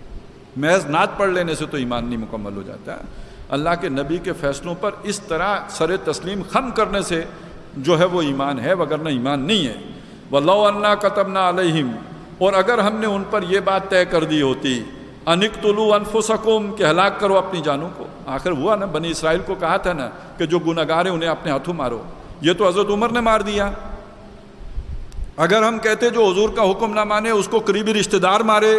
Speaker 2: محض نعت پڑھ لینے سے تو ایمان نہیں مکمل ہو جاتا. اللہ کے نبی کے فیصلوں پر اس طرح سر تسلیم خم کرنے سے جو ہے وہ ایمان ہے، وگرنہ ایمان نہیں ہے. وَلَوْ أَنَّا كَتَبْنَا عَلَيْهِمْ، اور اگر ہم نے ان پر یہ بات طے کر دی ہوتی ان اقتلوا انفسکم، کہ ہلاک کرو اپنی جانوں کو. آخر ہوا نا، بنی اسرائیل کو کہا تھا نا کہ جو گنہگار ہیں انہیں اپنے ہاتھوں مارو. یہ تو حضرت عمر نے مار دیا. اگر ہم کہتے جو حضور کا حکم نہ مانے اس کو قریبی رشتہ دار مارے،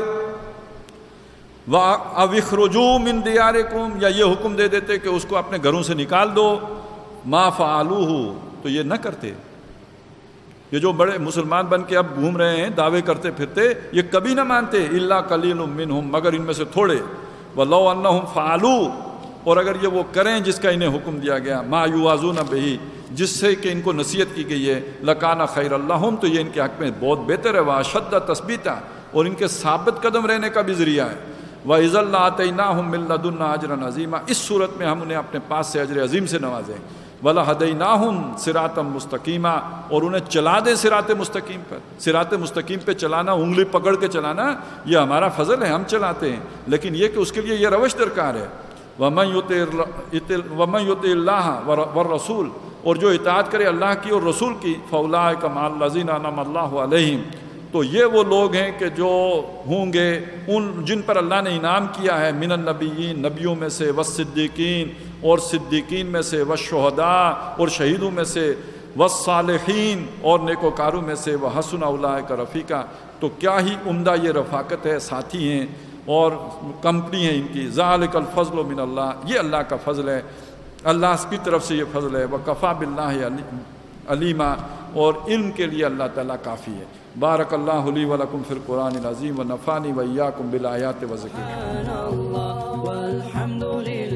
Speaker 2: أَوْ اخْرُجُوا مِن دِيَارِكُمْ، یا یہ حکم دے دیتے کہ اس کو اپنے گھروں سے نکال دو، مَا فَعَلُوهُ، تو یہ نہ کرتے. یہ جو بڑے مسلمان بن کے اب گھوم رہے ہیں دعوے کرتے پھرتے، یہ کبھی نہ مانتے الا قلیل منہم، مگر ان میں سے تھوڑے، ولو انہم فعلوا، اور اگر یہ وہ کریں جس کا انہیں حکم دیا گیا، ما یوعظون بہ، جس سے کہ ان کو نصیحت کی گئی ہے، لکان خیر لہم، تو یہ ان کے حق میں بہت بہتر ہے، واشد تثبیتا، اور ان کے ثابت قدم رہنے کا بھی ذریعہ ہے، وَإِذًا لَآتَيْنَاهُم مِّن لَّدُنَّا أَجْرًا عَظِيمًا، اس صورت میں ہم انہیں اپنے پاس سے اجر عظیم سے نوازیں، وَلَهَدَيْنَاهُمْ صِرَاطًا مُسْتَقِيمًا، اور انہیں چلا دیں صراط مستقیم پر۔ صراط مستقیم پہ چلانا، انگلی پکڑ کے چلانا، یہ ہمارا فضل ہے، ہم چلاتے ہیں، لیکن یہ کہ اس کے لیے یہ روش درکار ہے۔ وَمَن يُطِعِ اللَّهَ وَالرَّسُولَ، اور جو اطاعت کرے اللہ کی اور رسول کی، فَأُولَٰئِكَ مَعَ الَّذِينَ أَنْعَمَ اللَّهُ عَلَيْهِمْ، تو یہ وہ لوگ ہیں کہ جو ہوں گے ان جن پر اللہ نے انعام کیا ہے، من النبیین، نبیوں میں سے، والصدیقین، اور صدیقین میں سے، والشہداء، اور شہیدوں میں سے، والصالحین، اور نیکوکاروں میں سے، وحسن اولئک رفیقا، تو کیا ہی عمدہ یہ رفاقت ہے، ساتھی ہیں اور کمپنی ہے ان کی۔ ذالک الفضل من اللہ، یہ اللہ کا فضل ہے، اللہ کی طرف سے یہ فضل ہے، وکفی باللہ علیما، اور علم کے لیے اللہ تعالیٰ کافی ہے۔ بارک اللہ لی و لکم فی القرآن العظیم، ونفعنی و ایاکم بالآیات و ذکر۔